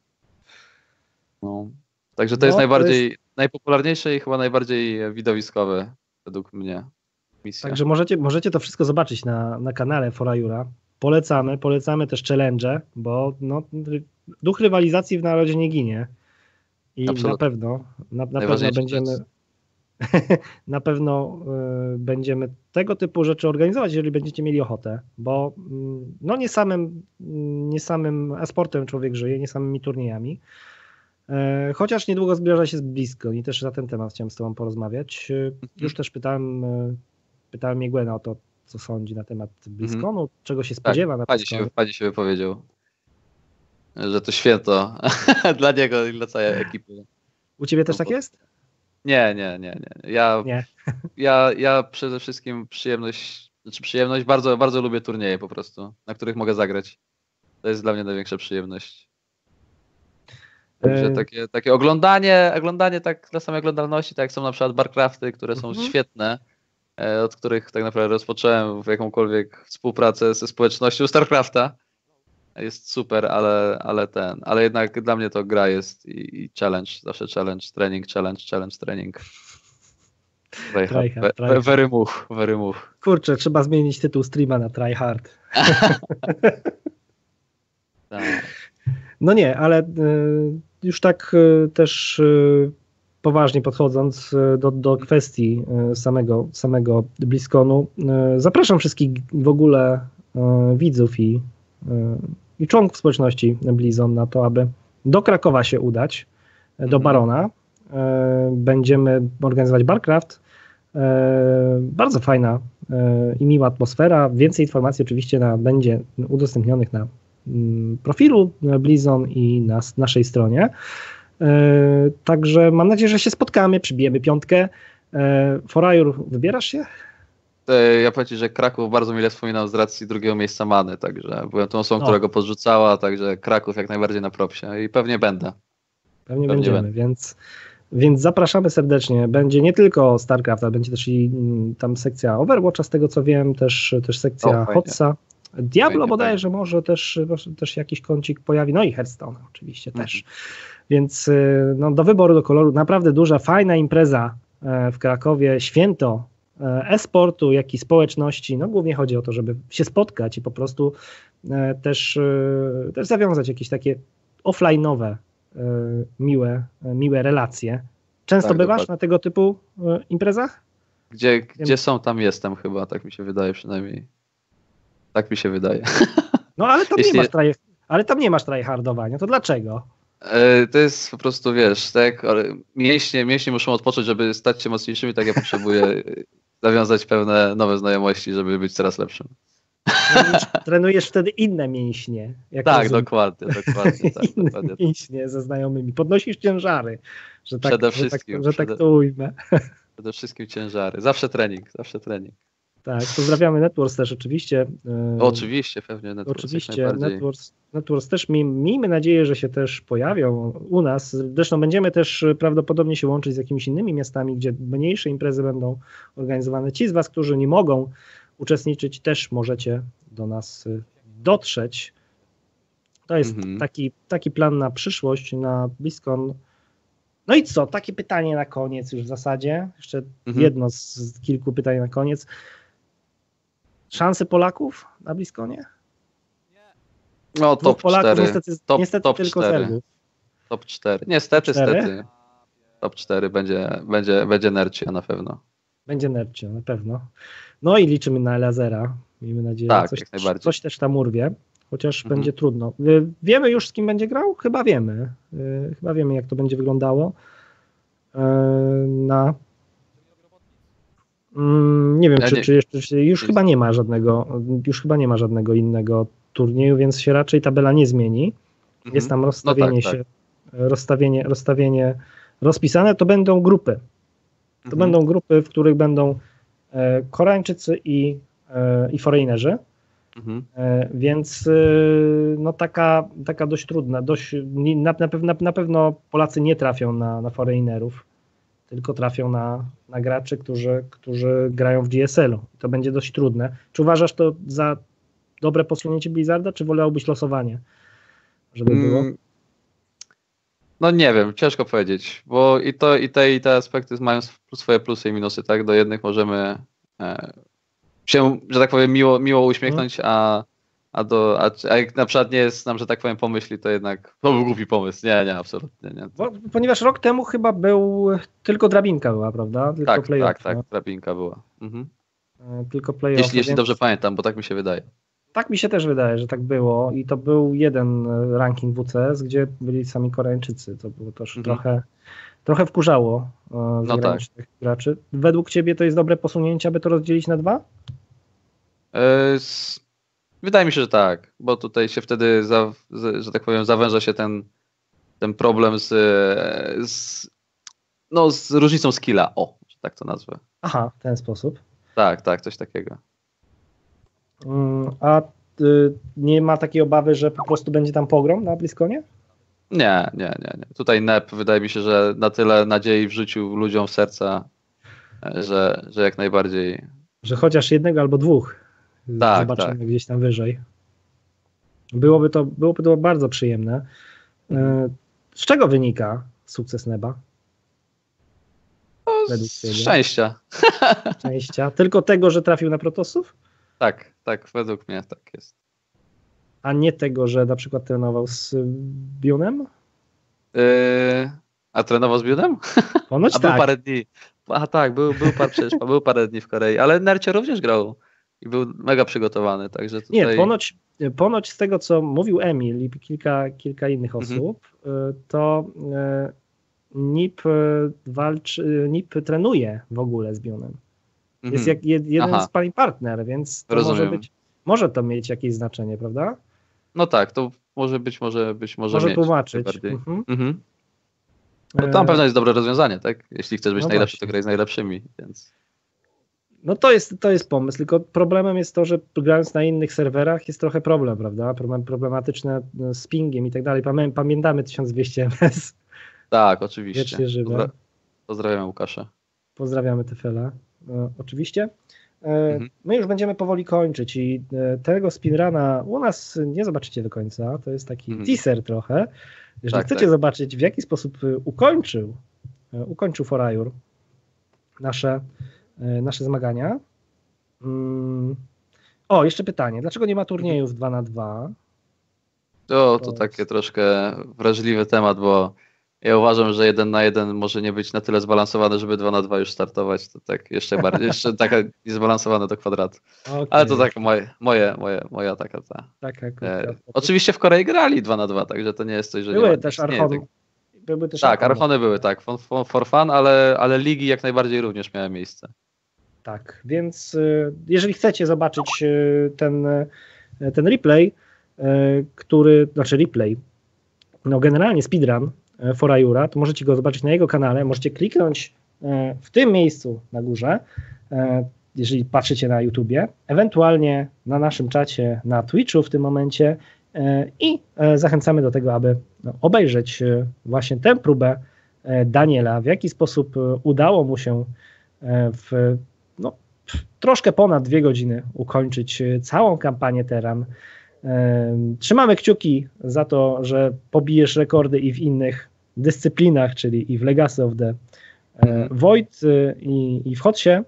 No. Także to jest najpopularniejsze i chyba najbardziej widowiskowe według mnie misja. Także możecie to wszystko zobaczyć na kanale Forajura. Polecamy też challenge, bo no, duch rywalizacji w narodzie nie ginie. I absolutnie. na pewno będziemy na pewno będziemy tego typu rzeczy organizować, jeżeli będziecie mieli ochotę, bo no nie samym e-sportem człowiek żyje, nie samymi turniejami. Chociaż niedługo zbliża się blisko i też na ten temat chciałem z tobą porozmawiać. Już też pytałem Miguela o to, co sądzi na temat BlizzConu, czego się spodziewa na BlizzConie. Pani się wypowiedział, że to święto dla niego i dla całej ekipy. U ciebie też tak jest? Nie. Ja przede wszystkim przyjemność, bardzo, bardzo lubię turnieje po prostu, na których mogę zagrać. To jest dla mnie największa przyjemność. Także takie oglądanie tak dla samej oglądalności, tak jak są na przykład Barcrafty, które są świetne, od których tak naprawdę rozpocząłem w jakąkolwiek współpracę ze społecznością StarCrafta. Jest super, ale jednak dla mnie to gra jest i challenge, zawsze challenge, training. Very move. Kurczę, trzeba zmienić tytuł streama na Try Hard. Tak. No nie, ale już tak też poważnie podchodząc do kwestii samego BlizzConu, zapraszam wszystkich w ogóle widzów i członków społeczności Blizzon na to, aby do Krakowa się udać, do Barona. Będziemy organizować Barcraft. Bardzo fajna i miła atmosfera. Więcej informacji oczywiście będzie udostępnionych na profilu Blizzon i na naszej stronie. Także mam nadzieję, że się spotkamy, przybijemy 5. Forajur, wybierasz się? Ja powiem ci, że Kraków bardzo mile wspominał z racji drugiego miejsca Many, także byłem tą osobą, No. która go podrzucała, także Kraków jak najbardziej na propsie i pewnie będę. Pewnie Pewnie będziemy, będę. więc zapraszamy serdecznie. Będzie nie tylko StarCraft, ale będzie też i tam sekcja Overwatcha, z tego co wiem, też sekcja fajnie. Hotsa. Diablo Fajnie, bodajże może też jakiś kącik pojawi, no i Hearthstone oczywiście też. Więc no, do wyboru, do koloru, naprawdę duża, fajna impreza w Krakowie, święto e-sportu, jak i społeczności. No głównie chodzi o to, żeby się spotkać i po prostu też zawiązać jakieś takie offline'owe, miłe relacje. Często Tak, bywasz dokładnie. na tego typu imprezach? Gdzie są, tam jestem chyba, tak mi się wydaje przynajmniej. Tak mi się wydaje. No ale tam, Jeśli- nie masz tryhardowania, to dlaczego? To jest po prostu, wiesz, tak, ale mięśnie muszą odpocząć, żeby stać się mocniejszymi, tak ja potrzebuję zawiązać pewne nowe znajomości, żeby być coraz lepszym. Trenujesz wtedy inne mięśnie. Jak Tak, rozumiem. dokładnie, tak, Inne dokładnie. mięśnie ze znajomymi. Podnosisz ciężary, że tak, Przede że tak, wszystkim, że tak przede- to ujmę. Przede wszystkim ciężary. Zawsze trening. Tak, pozdrawiamy Networks też oczywiście. Oczywiście, pewnie Networks jak Oczywiście, najbardziej. Networks też miejmy nadzieję, że się też pojawią u nas. Zresztą będziemy też prawdopodobnie się łączyć z jakimiś innymi miastami, gdzie mniejsze imprezy będą organizowane. Ci z Was, którzy nie mogą uczestniczyć, też możecie do nas dotrzeć. To jest taki plan na przyszłość, na BlizzCon. No i co? Takie pytanie na koniec już w zasadzie. Jeszcze jedno z kilku pytań na koniec. Szanse Polaków na BlizzConie? No, Dwóch top Polaków 4. niestety top tylko 4. Serbów. Top 4. Niestety, Cztery? stety. Top 4 będzie Nercia na pewno. Będzie Nercio, na pewno. No i liczymy na Elazera. Miejmy nadzieję, Tak, że jak najbardziej. coś też tam urwie, chociaż będzie trudno. Wiemy już, z kim będzie grał? Chyba wiemy. Chyba wiemy, jak to będzie wyglądało. Nie wiem, czy jeszcze już chyba nie ma żadnego innego turnieju, więc się raczej tabela nie zmieni. Jest tam rozstawienie tak. rozstawienie rozpisane. To będą grupy. To będą grupy, w których będą Koreańczycy i foreignerzy. Więc no taka dość trudna. Na pewno Polacy nie trafią na foreignerów, tylko trafią na graczy, którzy grają w GSL-u. To będzie dość trudne. Czy uważasz to za dobre posunięcie Blizzarda, czy wolałbyś losowanie, żeby było? No nie wiem, ciężko powiedzieć, bo i te aspekty mają swoje plusy i minusy, tak? Do jednych możemy się, że tak powiem, miło uśmiechnąć, a jak na przykład nie jest nam, że tak powiem, pomyśli, to jednak to był głupi pomysł. Nie, absolutnie nie. Ponieważ rok temu chyba tylko drabinka była, prawda? Tylko playoff, tak, drabinka była. Tylko playoff. Jeśli dobrze pamiętam, bo tak mi się wydaje. Tak mi się też wydaje, że tak było i to był jeden ranking WCS, gdzie byli sami Koreańczycy. To było też trochę wkurzało zagranicznych graczy. Według Ciebie to jest dobre posunięcie, aby to rozdzielić na dwa? Wydaje mi się, że tak, bo tutaj się wtedy, że tak powiem, zawęża się ten problem z różnicą skilla. O, że tak to nazwę. Aha, w ten sposób. Tak, coś takiego. A nie ma takiej obawy, że po prostu będzie tam pogrom na BlizzConie? Nie. Tutaj NEP wydaje mi się, że na tyle nadziei wrzucił ludziom w serca, że jak najbardziej. Że chociaż jednego albo dwóch zobaczymy gdzieś tam wyżej. Byłoby to bardzo przyjemne. Z czego wynika sukces NEBa? Według Ciebie? Szczęścia. Szczęścia? Tylko tego, że trafił na Protosów? Tak, według mnie tak jest. A nie tego, że na przykład trenował z Bionem? A trenował z Bionem? Ponoć był tak. parę dni. Tak, był parę dni w Korei, ale Nercio również grał i był mega przygotowany, także tutaj... Nie, ponoć z tego, co mówił Emil i kilka innych osób, to NiP trenuje w ogóle z Bionem. Jest jak jeden sparring partner, więc to może to mieć jakieś znaczenie, prawda? No tak, to może mieć. Może tłumaczyć. Bo to na pewno jest dobre rozwiązanie, tak? Jeśli chcesz być No najlepszy, właśnie. to graj z najlepszymi, więc... No to jest pomysł, tylko problemem jest to, że grając na innych serwerach jest trochę problem, prawda? Problematyczne z pingiem i tak dalej. Pamiętamy 1200 ms. Tak, oczywiście. Wiecznie żywe. Pozdrawiam Łukasza. Pozdrawiamy Tyfela, oczywiście. My już będziemy powoli kończyć i tego speedruna u nas nie zobaczycie do końca. To jest taki teaser trochę. Jeżeli chcecie zobaczyć, w jaki sposób ukończył Forajur nasze zmagania. O, jeszcze pytanie. Dlaczego nie ma turniejów 2x2? To takie troszkę wrażliwy temat, bo ja uważam, że 1 na 1 może nie być na tyle zbalansowany, żeby 2 na 2 już startować. To tak jeszcze bardziej, jeszcze taka niezbalansowane do kwadratu. Okay. Ale to tak moja taka oczywiście w Korei grali 2 na 2, także to nie jest coś, że były nie ma. Też Archony. Tak, Archony były, tak, for fun, ale ligi jak najbardziej również miały miejsce. Tak, więc jeżeli chcecie zobaczyć ten replay, generalnie speedrun Forajura, to możecie go zobaczyć na jego kanale, możecie kliknąć w tym miejscu na górze, jeżeli patrzycie na YouTubie, ewentualnie na naszym czacie na Twitchu w tym momencie i zachęcamy do tego, aby obejrzeć właśnie tę próbę Daniela, w jaki sposób udało mu się w troszkę ponad 2 godziny ukończyć całą kampanię Terran. Trzymamy kciuki za to, że pobijesz rekordy i w innych dyscyplinach, czyli i w Legacy of the Void i w Hotsie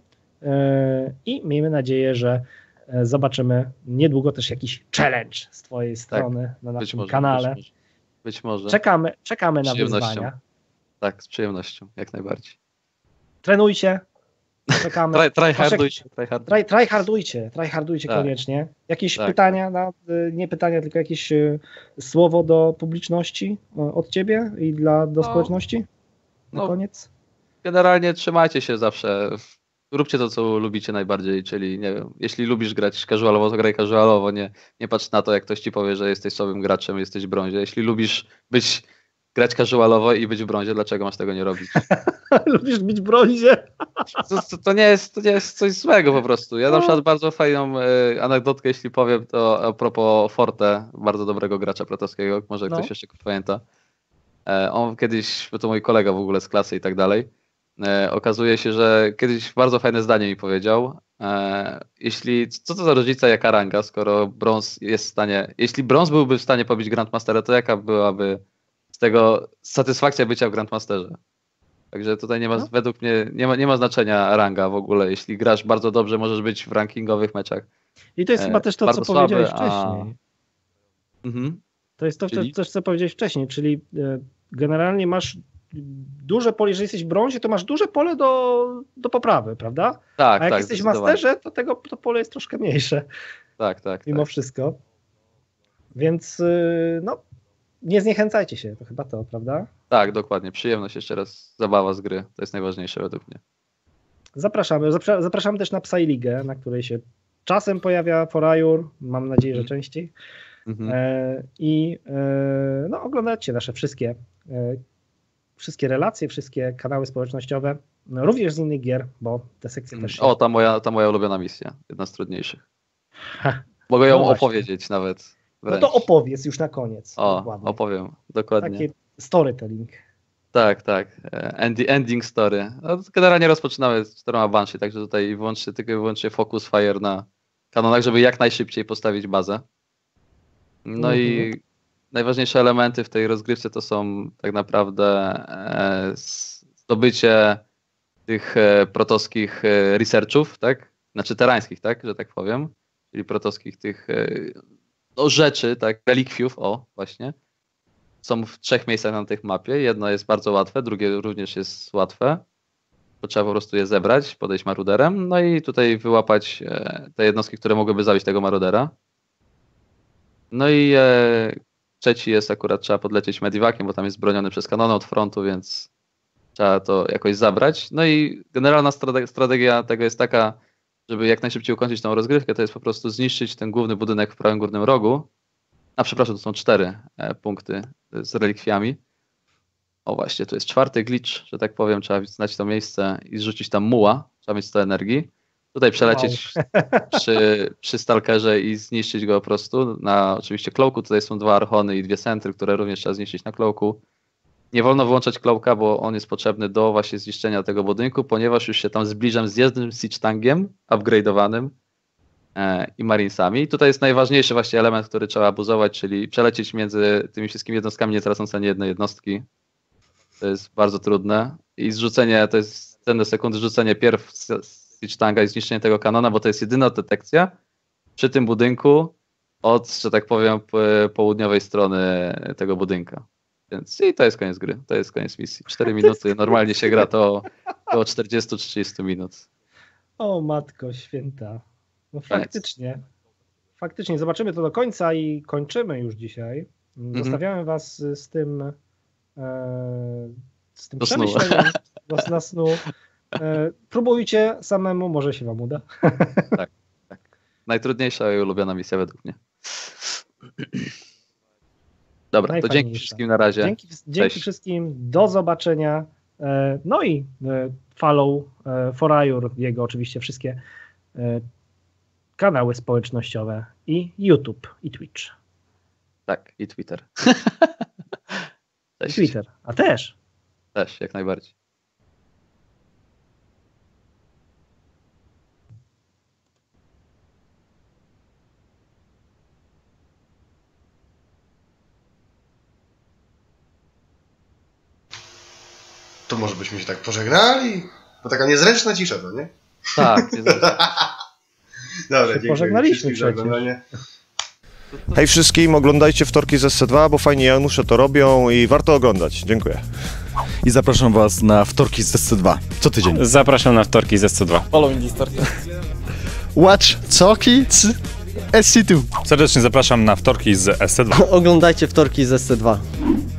i miejmy nadzieję, że zobaczymy niedługo też jakiś challenge z twojej strony na naszym kanale. Być może. Czekamy na wyzwania. Tak, z przyjemnością, jak najbardziej. Trenujcie. Czekamy. Tryhardujcie tak. Koniecznie. Jakieś pytania, nie pytania, tylko jakieś słowo do publiczności od ciebie i do społeczności? Na koniec? Generalnie trzymajcie się zawsze. Róbcie to, co lubicie najbardziej, czyli nie wiem, jeśli lubisz grać casualowo, to graj casualowo, nie patrz na to, jak ktoś ci powie, że jesteś słabym graczem, jesteś w brązie. Jeśli lubisz grać casualowo i być w brązie, dlaczego masz tego nie robić? Lubisz być w brązie? To nie jest coś złego po prostu. Ja na przykład bardzo fajną anegdotkę, jeśli powiem, to a propos Forte, bardzo dobrego gracza protowskiego, może ktoś jeszcze pamięta. On kiedyś, bo to mój kolega w ogóle z klasy i tak dalej, okazuje się, że kiedyś bardzo fajne zdanie mi powiedział. Co to za różnica, jaka ranga, skoro brąz jest w stanie, jeśli brąz byłby w stanie pobić Grandmastera, to jaka byłaby z tego satysfakcja bycia w Grandmasterze? Także tutaj nie ma, według mnie, nie ma znaczenia ranga w ogóle. Jeśli grasz bardzo dobrze, możesz być w rankingowych meczach. I to jest chyba też to, co powiedziałeś wcześniej. To jest to też, co powiedziałeś wcześniej, czyli generalnie masz duże pole, jeżeli jesteś w brązie, to masz duże pole do poprawy, prawda? Tak, a jak jesteś w masterze, to to pole jest troszkę mniejsze. Tak. Mimo wszystko. Więc nie zniechęcajcie się, to chyba to, prawda? Tak, dokładnie. Przyjemność jeszcze raz, zabawa z gry. To jest najważniejsze według mnie. Zapraszamy też na Psy Ligę, na której się czasem pojawia Forajur, mam nadzieję, że częściej. Oglądajcie nasze wszystkie relacje, wszystkie kanały społecznościowe, również z innych gier, bo te sekcje też się... Ta moja ulubiona misja, jedna z trudniejszych. Mogę ją opowiedzieć nawet. Wręcz. No to opowiedz już na koniec. Opowiem, dokładnie. Taki storytelling. Tak. Ending story. Generalnie rozpoczynamy z 4 Banshee, także tutaj tylko i wyłącznie focus fire na kanonach, żeby jak najszybciej postawić bazę. No i najważniejsze elementy w tej rozgrywce to są tak naprawdę zdobycie tych protowskich researchów, tak? Znaczy terańskich, tak? Że tak powiem. Czyli protowskich tych rzeczy, tak? Relikwiów, właśnie. Są w 3 miejscach na tej mapie. Jedno jest bardzo łatwe, drugie również jest łatwe. Bo trzeba po prostu je zebrać, podejść maruderem, no i tutaj wyłapać te jednostki, które mogłyby zabić tego marudera. No i trzeci jest akurat, trzeba podlecieć medivakiem, bo tam jest broniony przez kanony od frontu, więc trzeba to jakoś zabrać. No i generalna strategia tego jest taka, żeby jak najszybciej ukończyć tą rozgrywkę, to jest po prostu zniszczyć ten główny budynek w prawym górnym rogu. Przepraszam, to są 4 punkty z relikwiami. O właśnie, tu jest 4. glitch, że tak powiem, trzeba znać to miejsce i zrzucić tam muła, trzeba mieć 100 energii. Tutaj przelecieć przy Stalkerze i zniszczyć go po prostu. Na oczywiście Cloaku tutaj są 2 Archony i 2 Sentry, które również trzeba zniszczyć na Cloaku. Nie wolno wyłączać Cloaka, bo on jest potrzebny do właśnie zniszczenia tego budynku, ponieważ już się tam zbliżam z jednym Siege Tangiem upgrade'owanym i Marinesami. I tutaj jest najważniejszy właśnie element, który trzeba abuzować, czyli przelecieć między tymi wszystkimi jednostkami, nie tracąc ani jednej jednostki. To jest bardzo trudne. I zrzucenie, to jest cenne sekundy, rzucenie pierw Siege Tanga i zniszczenie tego kanona, bo to jest jedyna detekcja przy tym budynku od, że tak powiem, południowej strony tego budynka. Więc i to jest koniec gry, to jest koniec misji. 4 minuty, normalnie się gra to około 40-30 minut. O matko święta. No Koniec. faktycznie zobaczymy to do końca i kończymy już dzisiaj. Zostawiamy was z tym Do snu. przemyśleniem na snu. Próbujcie samemu, może się wam uda. Tak. Najtrudniejsza i ulubiona misja według mnie. Dobra, to dzięki Najfajniejsza. wszystkim na razie. Dzięki wszystkim, do zobaczenia. No i follow Forajur, jego oczywiście wszystkie kanały społecznościowe i YouTube i Twitch. Tak, i Twitter. I Cześć. Twitter, a też. Też, jak najbardziej. To może byśmy się tak pożegnali? To taka niezręczna cisza, to nie? Tak, nie znam. Dobra, dziękuję Pożegnaliśmy wszystkim za przecież. oglądanie. Hej wszystkim, oglądajcie wtorki z SC2, bo fajnie Janusze to robią i warto oglądać. Dziękuję. I zapraszam was na wtorki z SC2 co tydzień. Zapraszam na wtorki z SC2. Watch Talki z SC2. Serdecznie zapraszam na wtorki z SC2. Oglądajcie wtorki z SC2.